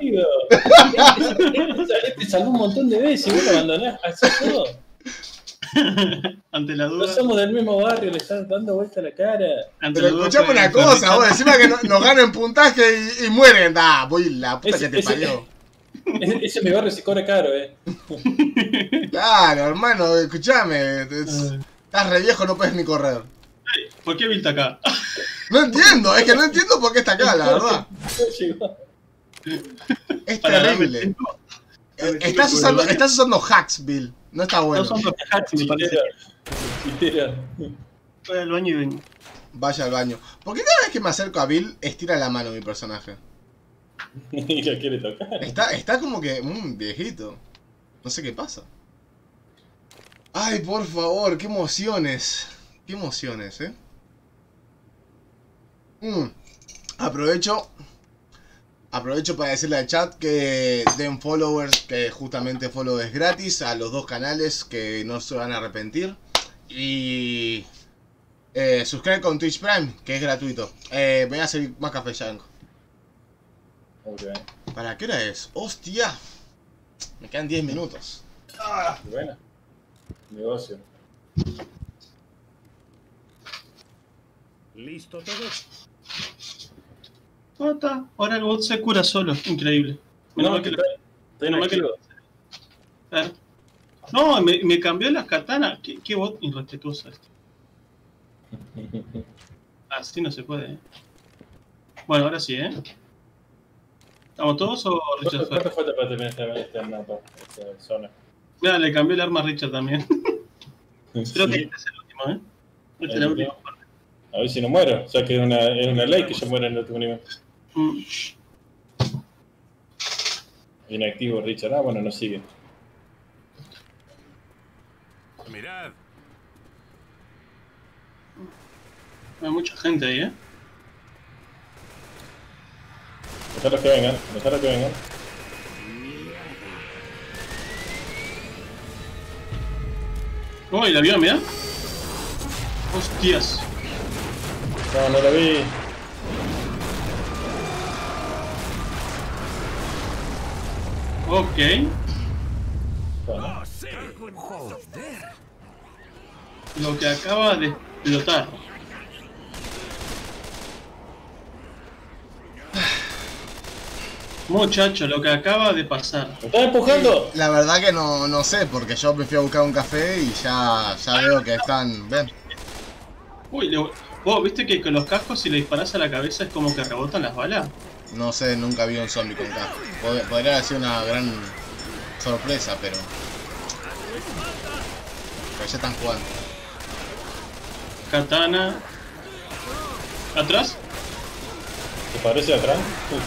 Te salvó un montón de veces y vos lo abandonás. Así todo. Ante la No duda. somos del mismo barrio, le estás dando vuelta a la cara. Ante Pero la duda escuchame fue- una fue cosa, Richard. vos, encima que no- nos ganan puntaje y, y mueren. Da, voy la puta Ese- que te ese- parió. Ese, ese mi barrio se cobra caro, eh. Claro, hermano, escuchame. es- Estás re viejo, no puedes ni correr. ¿Por qué viste acá? No entiendo, es que no entiendo por qué está acá, la verdad. Llegó. Es Para darme terrible. tiempo. Eh, Estás usando, estás usando hacks, Bill. No está bueno. No son los hacks, me parece. Chitera. Voy al baño y vengo. Vaya al baño. ¿Por qué cada vez que me acerco a Bill estira la mano mi personaje? Y lo quiere tocar. Está, está como que, mmm, viejito. No sé qué pasa. Ay, por favor, qué emociones. Qué emociones, eh. Mm. Aprovecho. Aprovecho para decirle al chat que den followers, que justamente follow es gratis a los dos canales que no se van a arrepentir. Y eh, suscribe con Twitch Prime, que es gratuito. Eh, voy a hacer más café Yanko. Ok. ¿Para qué hora es? ¡Hostia! Me quedan diez minutos. Bueno. Negocio. ¿Listo todo? Ah, está. Ahora el bot se cura solo. Increíble. Menos No, mal que que lo- estoy, estoy en menos mal que activo. lo- A ver. No, me, me cambió las katanas. ¿Qué, qué bot irrespetuoso este? Así no se puede, eh. Bueno, ahora sí, eh. ¿Estamos todos o Richard ¿Cuánto Ferrer? falta para terminar este, este mapa? Esta zona. Mira, le cambié el arma a Richard también. Creo Sí. que este es el último, ¿eh? Este es el El último. A ver si no muero. O sea que es una, es una ley que yo muera en el último nivel. Mm. Inactivo Richard. Ah, bueno, no sigue. Mirad. Hay mucha gente ahí, ¿eh? Dejarlos que vengan. Dejarlos que vengan. Oh, y la vio, mira. Hostias. No, no lo vi. Ok. Bueno. Lo que acaba de explotar. Muchacho, lo que acaba de pasar. ¿Me estás empujando? La verdad que no, no sé, porque yo me fui a buscar un café y ya, ya veo que están... Ven. Uy, le- vos viste que con los cascos si le disparás a la cabeza es como que rebotan las balas. No sé, nunca vi un zombie con casco. Pod- Podría haber sido una gran sorpresa, pero... Pero ya están jugando. Katana. ¿Atrás? ¿Te parece atrás? Uf.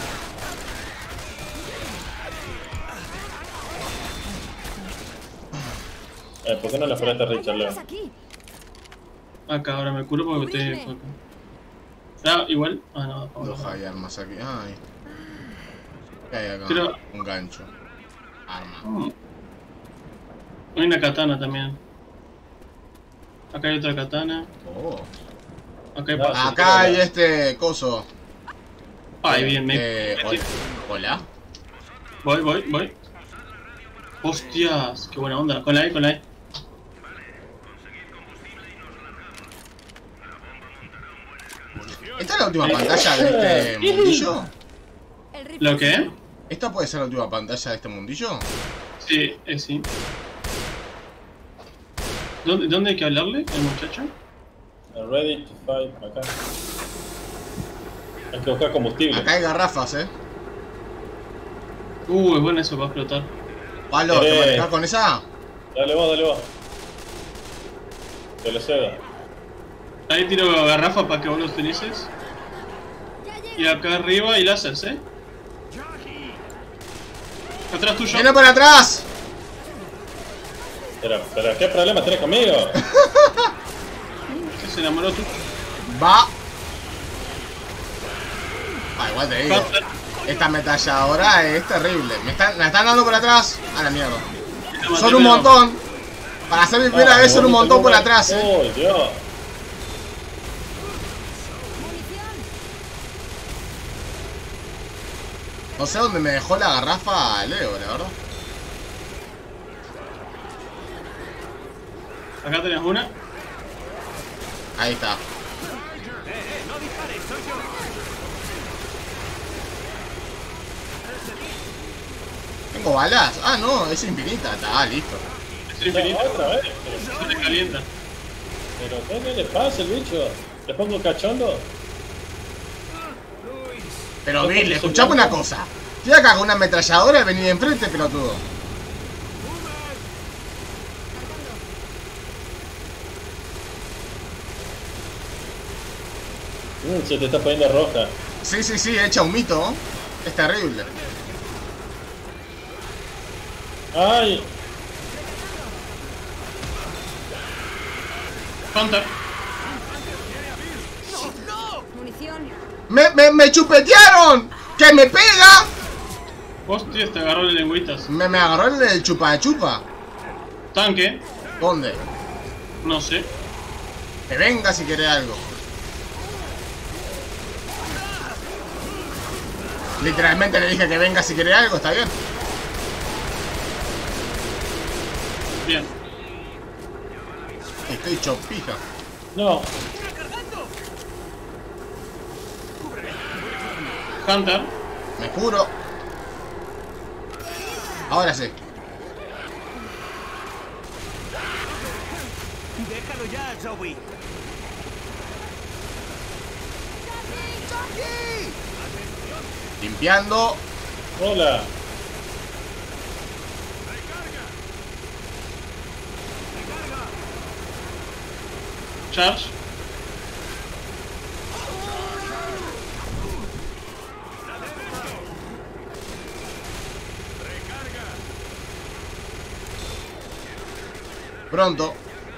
Eh, ¿por qué no le fueraste a Richard, Leo? aquí. Acá, ahora me curo porque estoy acá. Ah, igual. Ah, no, vamos. Dos hay armas aquí. Ay. ¿Qué hay acá? Pero- Un gancho. Arma. Mm. Hay una katana también. Acá hay otra katana. Oh. Acá hay Ah, pa- Acá hay este coso. Ay, bien, me. Eh, hola. Hola. Voy, voy, voy. Hostias, qué buena onda. Con la E, con la E. ¿Esta es la última pantalla de este mundillo? El rifle. ¿Lo qué? ¿Esta puede ser la última pantalla de este mundillo? Sí, eh, sí. ¿Dónde, ¿Dónde hay que hablarle al muchacho? Ready to fight. Acá. Hay que buscar combustible. Acá hay garrafas, eh. Uh, es bueno eso, va a explotar. Palo, ¿te Eh. manejás con esa? Dale vos, dale vos. Te lo cedo. Ahí tiro garrafa para que vos los teneses. Y acá arriba hay láseres, eh. Atrás tuyo. ¡Viene por atrás! Pero, pero, ¿qué problema tenés conmigo? Que se enamoró tú. Va. Ah, igual te digo. Hunter. Esta ametralladora es terrible. Me están, me están dando por atrás. A la mierda. Te maté, Son un pero- montón. Para hacer mi primera Ah, vez son un bonito montón por lugar. atrás, eh. ¡Oh, Dios! No sé dónde me dejó la garrafa Leo, la verdad. Acá tenés una. Ahí está. ¿Tengo balas? Ah, no, es infinita. Está, listo. Es infinito. No, otra vez. Se te calienta. Pero, ¿qué, qué le pasa al bicho? ¿Le pongo cachondo? Pero No, Bill, porque escuchame soy una blanco. cosa. Estoy acá con una ametralladora y vení de enfrente, pelotudo. Mm, se te está poniendo roja. Sí, sí, sí, echa un mito. Es terrible. ¡Ay! Hunter. Munición. ¡Me, me, me chupetearon! ¡Que me pega! Hostia, te agarró las lengüitas. Me, me agarró el, el chupa chupa. Tanque. ¿Dónde? No sé. Que venga si querés algo. Literalmente le dije que venga si querés algo, ¿está bien? Bien. Estoy chopija. No. Hunter. Me curo. Ahora sí. Déjalo ya, Zoe. Limpiando. Hola. Charge. Pronto.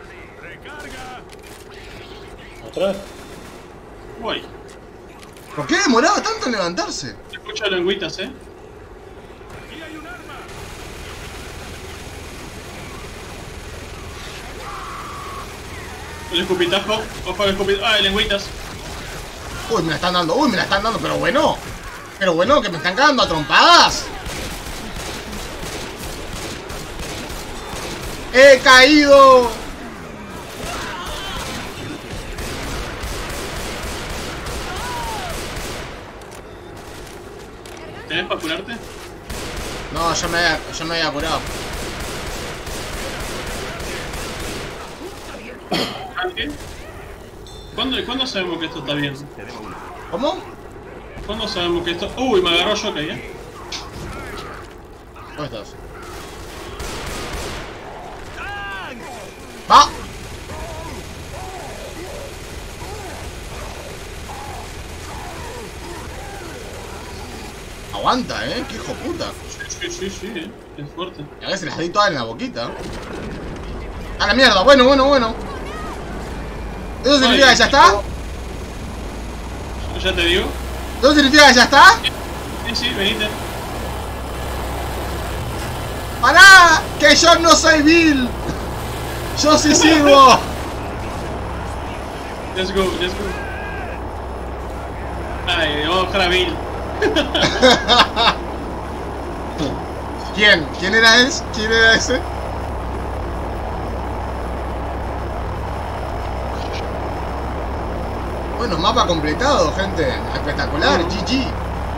¿Atrás? Voy. ¿Por qué demoraba tanto en levantarse? Escucho lengüitas, eh. El escupitajo. Ojo al escupitajo. Ah, lengüitas. Uy, me la están dando, uy, me la están dando, pero bueno. Pero bueno, que me están cagando a trompadas. ¡He caído! ¿Tenés para curarte? No, yo me había, yo me había curado. ¿Qué? ¿Cuándo, ¿Cuándo sabemos que esto está bien? ¿Cómo? ¿Cuándo sabemos que esto...? Uy, me agarró Yokai, eh. ¿Dónde estás? ¡Va! Aguanta, eh, qué hijo puta. Sí, sí, sí, eh. Es fuerte. Y a veces las di todas en la boquita. ¡A la mierda! Bueno, bueno, bueno. ¿Eso significa que ya está? Ya te digo. ¿Eso significa que ya está? Sí, sí, venite. ¡Pará! ¡Que yo no soy Bill! ¡Yo sí sirvo! Let's go, let's go. Ay, vamos a bajar a Bill. ¿Quién? ¿Quién era ese? ¿Quién era ese? Bueno, mapa completado, gente. Espectacular. G G.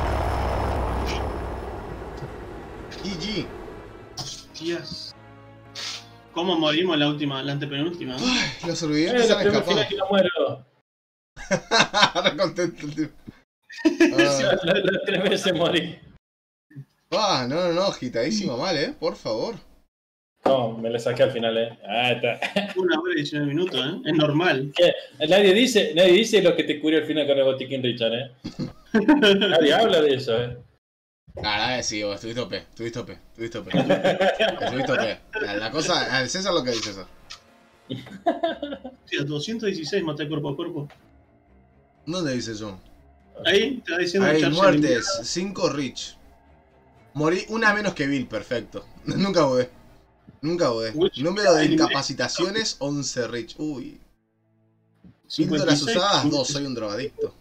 G G. Dios. ¿Cómo morimos la última, la antepenúltima? Ay, los Eh, sobrevivientes se la han primera escapado. final que no muero. Re contento el tipo. Las la, la tres veces morí. Ah, no, no, no, agitadísimo mal, eh. Por favor. No, me la saqué al final, eh. Ah, está. Una hora y diecinueve minutos, ¿eh? Es normal. ¿Qué? Nadie dice, nadie dice lo que te cubrió al final con el botiquín Richard, eh. Nadie habla de eso, eh. La verdad que sí, vos estuviste O P, estuviste O P, estuviste O P. Estuviste O P. La, la cosa, al César lo que dice César. Sí, a doscientos dieciséis maté cuerpo a cuerpo. ¿Dónde dice eso? Ahí te va diciendo Hay Charge muertes, cinco Rich. Morí una menos que Bill, perfecto. Nunca dudé. Nunca dudé. Uy, Número de eliminé. incapacitaciones, once Rich. Uy. cincuenta y Píldoras seis, usadas, dos. Soy un drogadicto.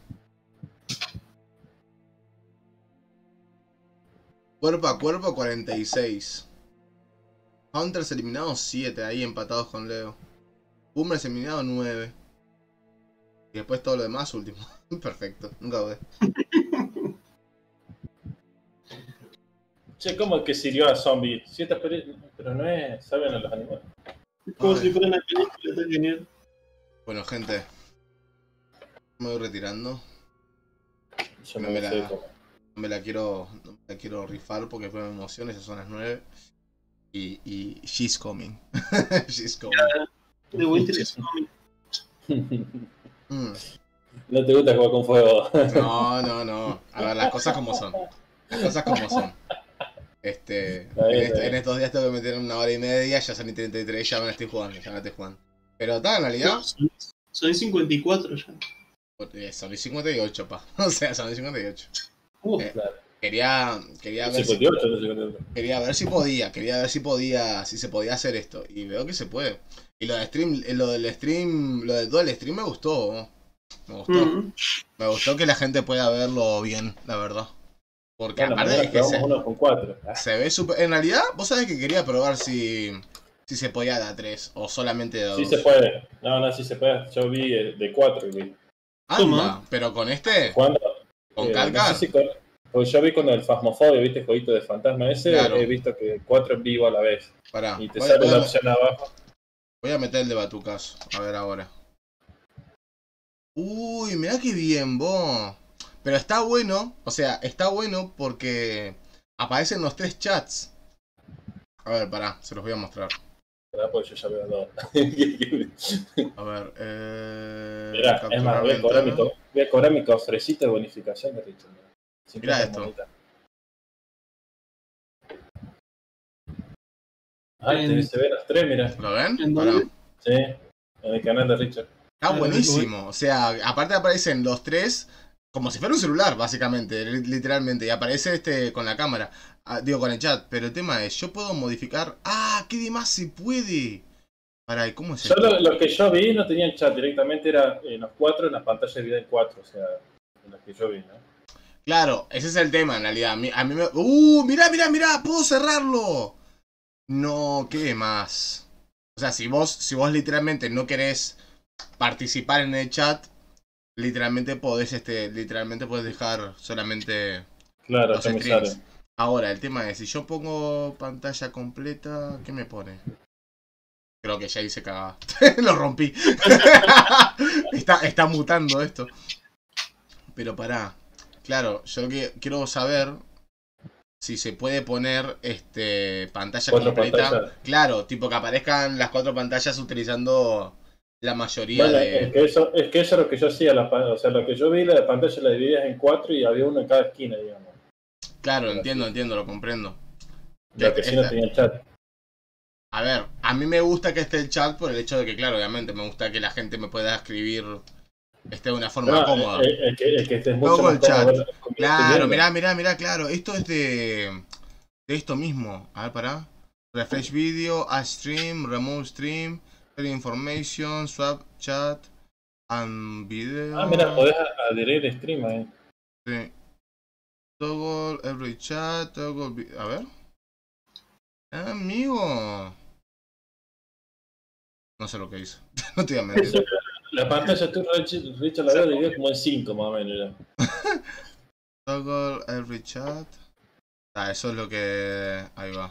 Cuerpo a cuerpo, cuarenta y seis. Hunters eliminados, siete. Ahí empatados con Leo. Boomers eliminados, nueve. Y después todo lo demás, último. Perfecto, nunca dudé. Che, ¿cómo que sirvió a zombie? Siete peli- pero no es. ¿Saben a los animales? Como Ay. si fuera una película, está genial. Bueno, gente. Me voy retirando. Yo No no me sé la- cómo. No me la quiero, no me la quiero rifar porque después me emociona, ya son las nueve. Y, y she's coming. She's coming. The Winter is coming. Mm. No te gusta jugar con fuego. No, no, no. A ver, las cosas como son. Las cosas como son. Este, Está bien, en, está est- bien. en estos días tengo que meter una hora y media, ya son y treinta y tres, ya me la estoy jugando, ya me la estoy jugando. Pero está, en realidad, No, son, son cincuenta y cuatro ya. eh, son y cincuenta y ocho, pa. O sea, son y cincuenta y ocho. Uh, Eh, Claro. Quería, quería ver si, cincuenta y ocho, no cincuenta y ocho. quería ver si podía, quería ver si podía, si se podía hacer esto. Y veo que se puede. Y lo de stream, eh, lo del stream, lo del dual stream me gustó. ¿no? Me gustó. mm. Me gustó que la gente pueda verlo bien, la verdad. Porque Bueno, aparte mañana es que se, probamos uno con cuatro. Ah, se ve súper... En realidad, vos sabés que quería probar si, si se podía de a tres o solamente de a dos. sí se puede. No, no, sí se puede. Yo vi eh, de cuatro. Vi. Anda, ¿Cómo? pero con este, ¿Cuándo? con Eh, Calcar. no sé si con- Porque yo vi con el Phasmophobia, ¿viste? El jueguito de fantasma ese. Claro. He visto que cuatro en vivo a la vez. Pará, Y te voy, sale voy una a, opción abajo. voy a meter el de Batucazo. A ver ahora. Uy, mirá qué bien, vos. Pero está bueno, o sea, está bueno porque aparecen los tres chats. A ver, pará, se los voy a mostrar. ¿Verdad? Porque yo ya veo dos. A ver, eh... Mirá, es más, voy a cobrar mi, co- voy a cobrar mi cofrecito de bonificación de Richard. Mirá esto. Ah, te, se ven los tres, mirá. ¿Lo ven? ¿En Pará. dónde? Sí, en el canal de Richard. Está buenísimo. O sea, aparte aparecen los tres como si fuera un celular, básicamente, li- literalmente. Y aparece este con la cámara. Ah, digo, con el chat. Pero el tema es, yo puedo modificar... ¡Ah! ¿Qué demás se puede? Pará, ¿y cómo es Yo esto? lo, lo que yo vi no tenían chat, directamente era en los cuatro en la pantalla de vida en cuatro, o sea, en los que yo vi, ¿no? Claro, ese es el tema en realidad. A mí, a mí me... ¡Uh! ¡Mirá, mirá, mirá! ¡Puedo cerrarlo! No, ¿qué más? O sea, si vos, si vos literalmente no querés participar en el chat, literalmente podés, este, literalmente podés dejar solamente Claro, los que me streams. sale. Ahora, el tema es, si yo pongo pantalla completa, ¿qué me pone? Creo que ya hice cagada. Lo rompí. está, está mutando esto. Pero pará. Claro, yo lo que quiero saber si se puede poner este pantalla Cuatro completa. pantallas. Claro, tipo que aparezcan las cuatro pantallas utilizando la mayoría Bueno, de... es que, eso, es que eso es lo que yo hacía, la, pa- o sea, lo que yo vi, la pantalla la dividías en cuatro y había uno en cada esquina, digamos. Claro, entiendo, entiendo, lo comprendo. Lo que sí no Esta- tenía chat. A ver, a mí me gusta que esté el chat por el hecho de que, claro, obviamente me gusta que la gente me pueda escribir este, de una forma No, cómoda. es, es que, es que este es mucho Todo más el chat. cómodo ver cómo Claro, estoy viendo. mirá, mirá, mirá, claro. Esto es de, de esto mismo. A ver, pará. Refresh video, add stream, remove stream, share information, swap chat, and video. Ah, mira, podés a- adherir el stream ahí. Sí. Toggle every chat, toggle... vi- A ver. Ah, amigo. No sé lo que hice. No te voy a mentir. La pantalla tú, Richard, Richard, la veo dividida como en cinco más o menos. Ya. Toggle every chat. Ah, eso es lo que... Ahí va.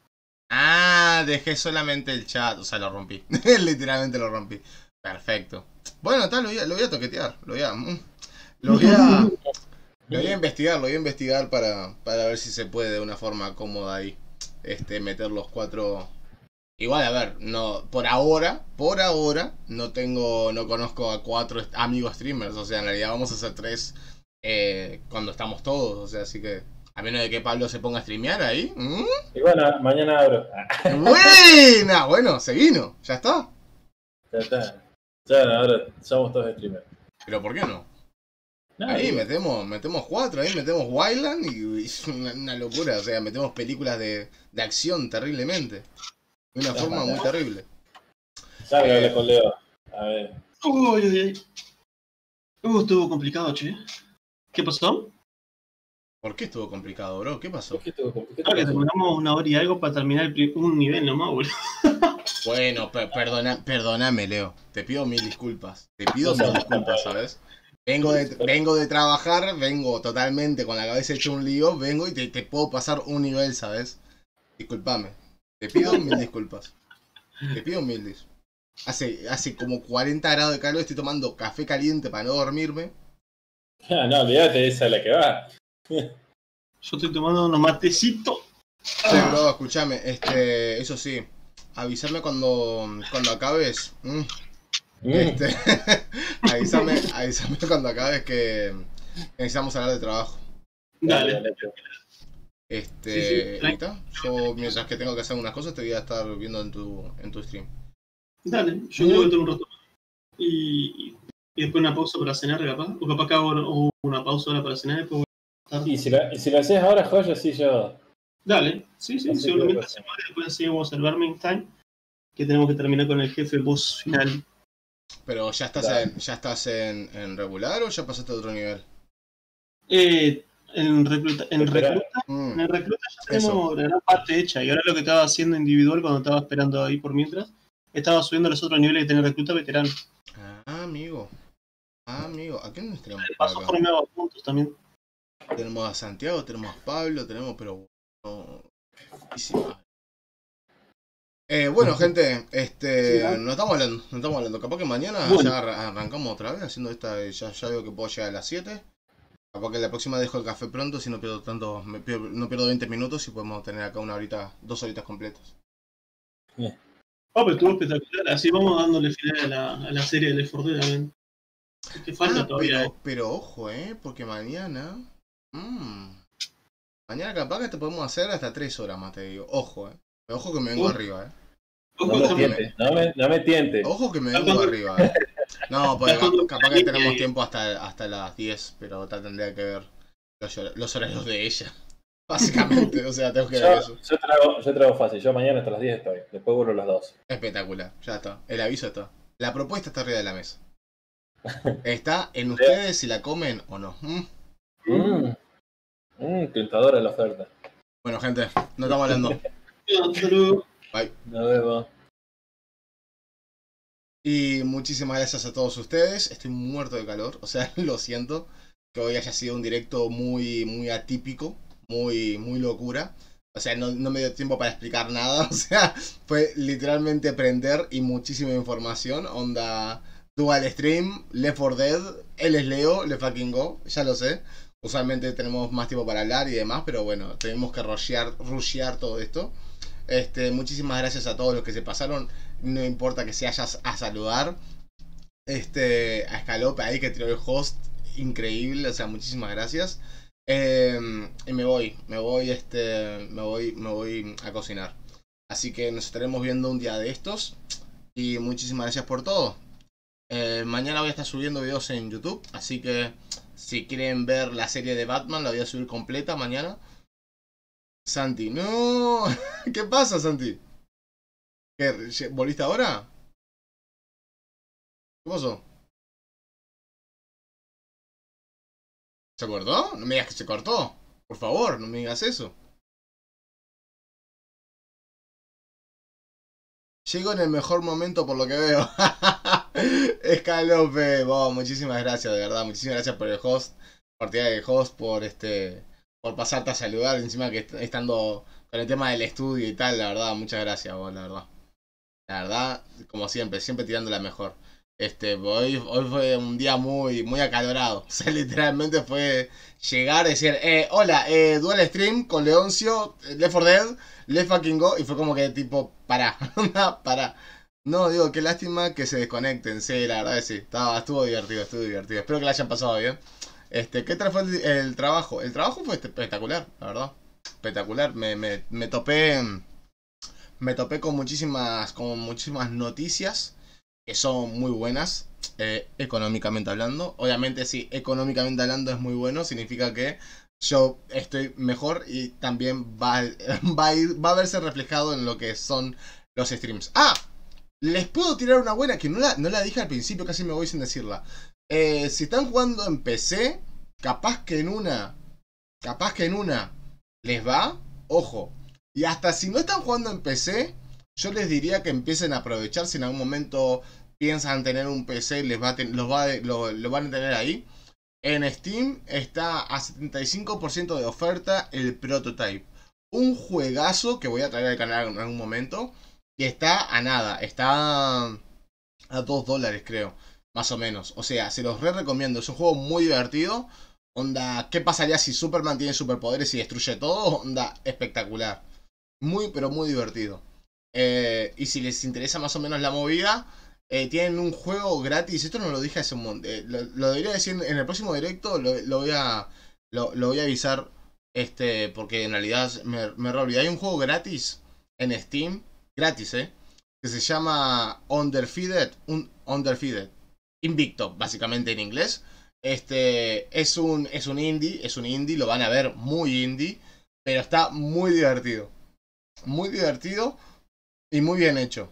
Ah, dejé solamente el chat. O sea, lo rompí. Literalmente lo rompí. Perfecto. Bueno, tal, lo voy a, lo voy a toquetear. Lo voy a... mm, Lo voy a... Lo voy a investigar, lo voy a investigar para, para ver si se puede de una forma cómoda ahí. Este, meter los cuatro... Igual, a ver, no, por ahora, por ahora, no tengo, no conozco a cuatro est- amigos streamers. O sea, en realidad vamos a hacer tres eh, cuando estamos todos. O sea, así que, a menos de que Pablo se ponga a streamear ahí. ¿Mm? Y bueno, mañana abro. ¡Buena! Bueno, se vino, ya está. Ya está. Ya, ahora somos todos streamers. Pero ¿por qué no? No, Ahí y- metemos, metemos cuatro, ahí metemos Wildland y, y es una, una locura. O sea, metemos películas de, de acción terriblemente. De una Ya, forma ya. muy terrible. Ya voy a Eh. hablar con Leo. A ver. Uy, uy, uy. Uh, estuvo complicado, che. ¿Qué pasó? ¿Por qué estuvo complicado, bro? ¿Qué pasó? ¿Por qué tuvo complicado? Ah, que terminamos una hora y algo para terminar el pri- un nivel nomás, boludo. Bueno, per- perdona, perdóname, Leo. Te pido mil disculpas. Te pido mil disculpas, ¿sabes? Vengo de, vengo de trabajar, vengo totalmente con la cabeza hecha un lío, vengo y te, te puedo pasar un nivel, ¿sabes? Disculpame. Te pido mil disculpas. Te pido mil dis. Hace, hace como cuarenta grados de calor, estoy tomando café caliente para no dormirme. Ah, no, olvídate, esa es la que va. Yo estoy tomando unos matecitos. Che, bro, escuchame, este, eso sí, avísame cuando, cuando acabes. Mm. Mm. Este, avísame, avísame cuando acabes que necesitamos hablar de trabajo. Dale. dale. Este, Sí, sí, y está. Yo mientras que tengo que hacer unas cosas te voy a estar viendo en tu, en tu stream. Dale, yo creo que tengo un rato. Y, y después una pausa para cenar, capaz. O capaz que hago una pausa ahora para cenar y después voy a estar. Y si la, y si lo haces ahora, joya, sí, yo. Dale, sí, sí, Así seguramente que, hacemos. Después seguimos el Vermintide, que tenemos que terminar con el jefe boss final. Pero ya estás Dale. en, ya estás en, en regular o ya pasaste a otro nivel. Eh, en recluta, en Espera. recluta, Mm, en el recluta ya Eso. tenemos gran parte hecha. Y ahora lo que estaba haciendo individual cuando estaba esperando ahí por mientras, estaba subiendo los otros niveles que tenía recluta veterano. Ah, amigo. Ah, amigo. ¿A quién nos tenemos De por paso acá? formaba puntos también. Tenemos a Santiago, tenemos a Pablo, tenemos, pero bueno. muchísima. Eh, bueno, gente, este, Sí, ¿no? no estamos hablando, no estamos hablando. Capaz que mañana Bueno. ya arra- arrancamos otra vez haciendo esta. Ya, ya veo que puedo llegar a las siete. Capaz que la próxima dejo el café pronto, si no pierdo tanto, me pierdo, no pierdo veinte minutos y podemos tener acá una horita, dos horitas completas. Oh, pero estuvo espectacular. Así vamos dándole final a la, a la serie de Left four Dead también. Es que falta Ah, todavía. pero, pero ojo, eh, porque mañana... Mmm, mañana capaz que te podemos hacer hasta tres horas más, te digo. Ojo, eh. Ojo que me vengo Uh. arriba, eh. Ojo, No me déjame- tiente, no me, no me tiente. Ojo que me Ah, vengo cuando- arriba, eh. No, pues Ah, cuando- capaz que tenemos eh, tiempo hasta, hasta las diez, pero ta- tendría que ver los, hor- los horarios de ella. Básicamente, o sea, tengo que ver Yo, eso. yo, trago, yo trago fácil, yo mañana hasta las diez estoy, después vuelvo a las dos. Espectacular, ya está. El aviso está. La propuesta está arriba de la mesa. Está en ustedes si la comen o no. ¿Mm? Mmm, mmm, tentadora la oferta. Bueno, gente, no estamos hablando. Hasta luego. Bye. Nos vemos. Y muchísimas gracias a todos ustedes. Estoy muerto de calor. O sea, lo siento que hoy haya sido un directo muy, muy atípico. Muy, muy locura. O sea, no, no me dio tiempo para explicar nada. O sea, fue literalmente prender y muchísima información. Onda Dual Stream, Left four Dead, él es Leo, Le Fucking Go. Ya lo sé. Usualmente tenemos más tiempo para hablar y demás. Pero bueno, tenemos que rushear, rushear todo esto. Este, muchísimas gracias a todos los que se pasaron. No importa que se hayas a saludar. Este, a Escalope ahí que tiró el host. Increíble, o sea, muchísimas gracias. Eh, y me voy, me voy, este, me voy, me voy a cocinar. Así que nos estaremos viendo un día de estos. Y muchísimas gracias por todo. Eh, mañana voy a estar subiendo videos en YouTube. Así que si quieren ver la serie de Batman, la voy a subir completa mañana. Santi, no. ¿Qué pasa, Santi? ¿Qué, ¿Volviste ahora? ¿Qué pasó? ¿Se cortó? No me digas que se cortó. Por favor, no me digas eso. Llego en el mejor momento por lo que veo. Escalope, wow, muchísimas gracias, de verdad. Muchísimas gracias por el host. Por tirar el host, por este. Por pasarte a saludar. Encima que est estando con el tema del estudio y tal, la verdad, muchas gracias, vos, la verdad. La verdad, como siempre, siempre tirando la mejor. Este, hoy, hoy fue un día muy, muy acalorado. O sea, literalmente fue llegar y decir, eh, hola, eh, Dual Stream con Leoncio, Left four Dead, Let's Fucking Go. Y fue como que tipo, pará, pará. No, digo, qué lástima que se desconecten. Sí, la verdad que sí. Estaba, estuvo divertido, estuvo divertido. Espero que la hayan pasado bien. Este, ¿qué tal fue el, el trabajo? El trabajo fue espectacular, la verdad. Espectacular. Me, me, me topé. Me topé con muchísimas. Con muchísimas noticias. Que son muy buenas. Eh, económicamente hablando. Obviamente, si económicamente hablando es muy bueno. Significa que yo estoy mejor. Y también va, va a ir, va a verse reflejado en lo que son los streams. ¡Ah! Les puedo tirar una buena que no la, no la dije al principio, casi me voy sin decirla. Eh, si están jugando en P C, capaz que en una, capaz que en una les va, ojo. Y hasta si no están jugando en P C, yo les diría que empiecen a aprovechar. Si en algún momento piensan tener un P C, les va a ten, los va de, lo, lo van a tener ahí. En Steam está a setenta y cinco por ciento de oferta el Prototype. Un juegazo que voy a traer al canal en algún momento. Y está a nada, está a dos dólares creo, más o menos. O sea, se los re recomiendo, es un juego muy divertido. Onda, ¿qué pasaría si Superman tiene superpoderes y destruye todo? Onda, espectacular. Muy, pero muy divertido. Eh, y si les interesa más o menos la movida, eh, tienen un juego gratis. Esto no lo dije hace un montón. Eh, lo, lo debería decir en el próximo directo, lo, lo voy a lo, lo voy a avisar. Este, porque en realidad me, me re olvidé. Hay un juego gratis en Steam. Gratis, eh. Que se llama Underfeeded. Un Underfeeded. Invicto, básicamente en inglés. Este es un, es un indie. Es un indie. Lo van a ver muy indie. Pero está muy divertido. Muy divertido. Y muy bien hecho.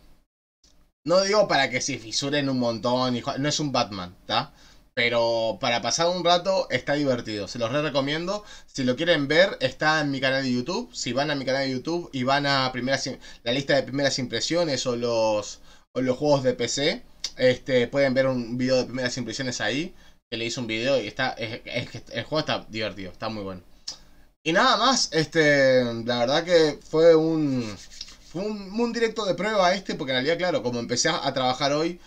No digo para que se fisuren un montón. Y, no es un Batman, ¿está? Pero para pasar un rato está divertido. Se los re recomiendo. Si lo quieren ver, está en mi canal de YouTube. Si van a mi canal de YouTube y van a primeras, la lista de primeras impresiones o los, o los juegos de P C, este, pueden ver un video de primeras impresiones ahí. Que le hice un video y está, es, es, es, el juego está divertido, está muy bueno. Y nada más, este, la verdad que fue un, fue un, un directo de prueba este. Porque en realidad, claro, como empecé a trabajar hoy,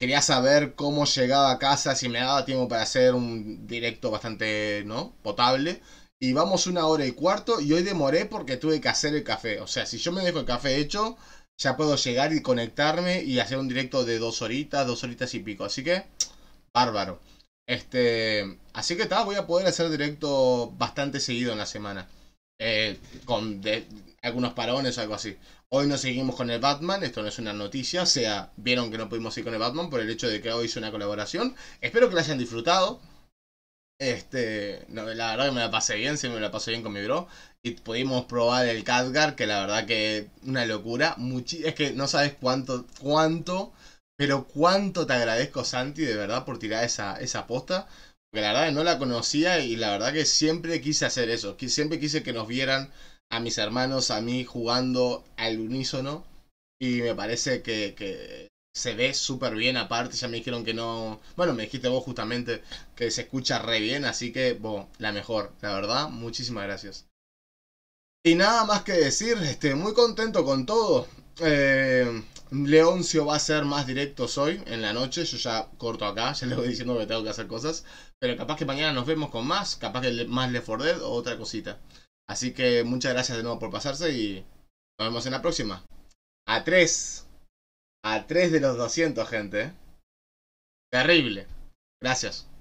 quería saber cómo llegaba a casa, si me daba tiempo para hacer un directo bastante, ¿no? Potable. Y vamos una hora y cuarto y hoy demoré porque tuve que hacer el café. O sea, si yo me dejo el café hecho, ya puedo llegar y conectarme y hacer un directo de dos horitas, dos horitas y pico. Así que, bárbaro. Este, así que tal, voy a poder hacer directo bastante seguido en la semana. Eh, con de, algunos parones o algo así. Hoy no seguimos con el Batman, esto no es una noticia, o sea, vieron que no pudimos ir con el Batman por el hecho de que hoy hice una colaboración. Espero que la hayan disfrutado. Este, no, la verdad que me la pasé bien, siempre me la pasé bien con mi bro. Y pudimos probar el Khadgar, que la verdad que una locura. Muchi es que no sabes cuánto, cuánto, pero cuánto te agradezco, Santi, de verdad, por tirar esa, esa posta. Porque la verdad que no la conocía y la verdad que siempre quise hacer eso. Siempre quise que nos vieran a mis hermanos, a mí jugando al unísono. Y me parece que, que se ve súper bien. Aparte ya me dijeron que no... Bueno, me dijiste vos justamente que se escucha re bien. Así que, bueno, la mejor. La verdad, muchísimas gracias. Y nada más que decir, este, muy contento con todo. Eh, Leoncio va a hacer más directos hoy, en la noche. Yo ya corto acá, ya le voy diciendo que tengo que hacer cosas. Pero capaz que mañana nos vemos con más. Capaz que más Left four Dead o otra cosita. Así que muchas gracias de nuevo por pasarse y nos vemos en la próxima. A tres. A tres de los doscientos, gente. Terrible. Gracias.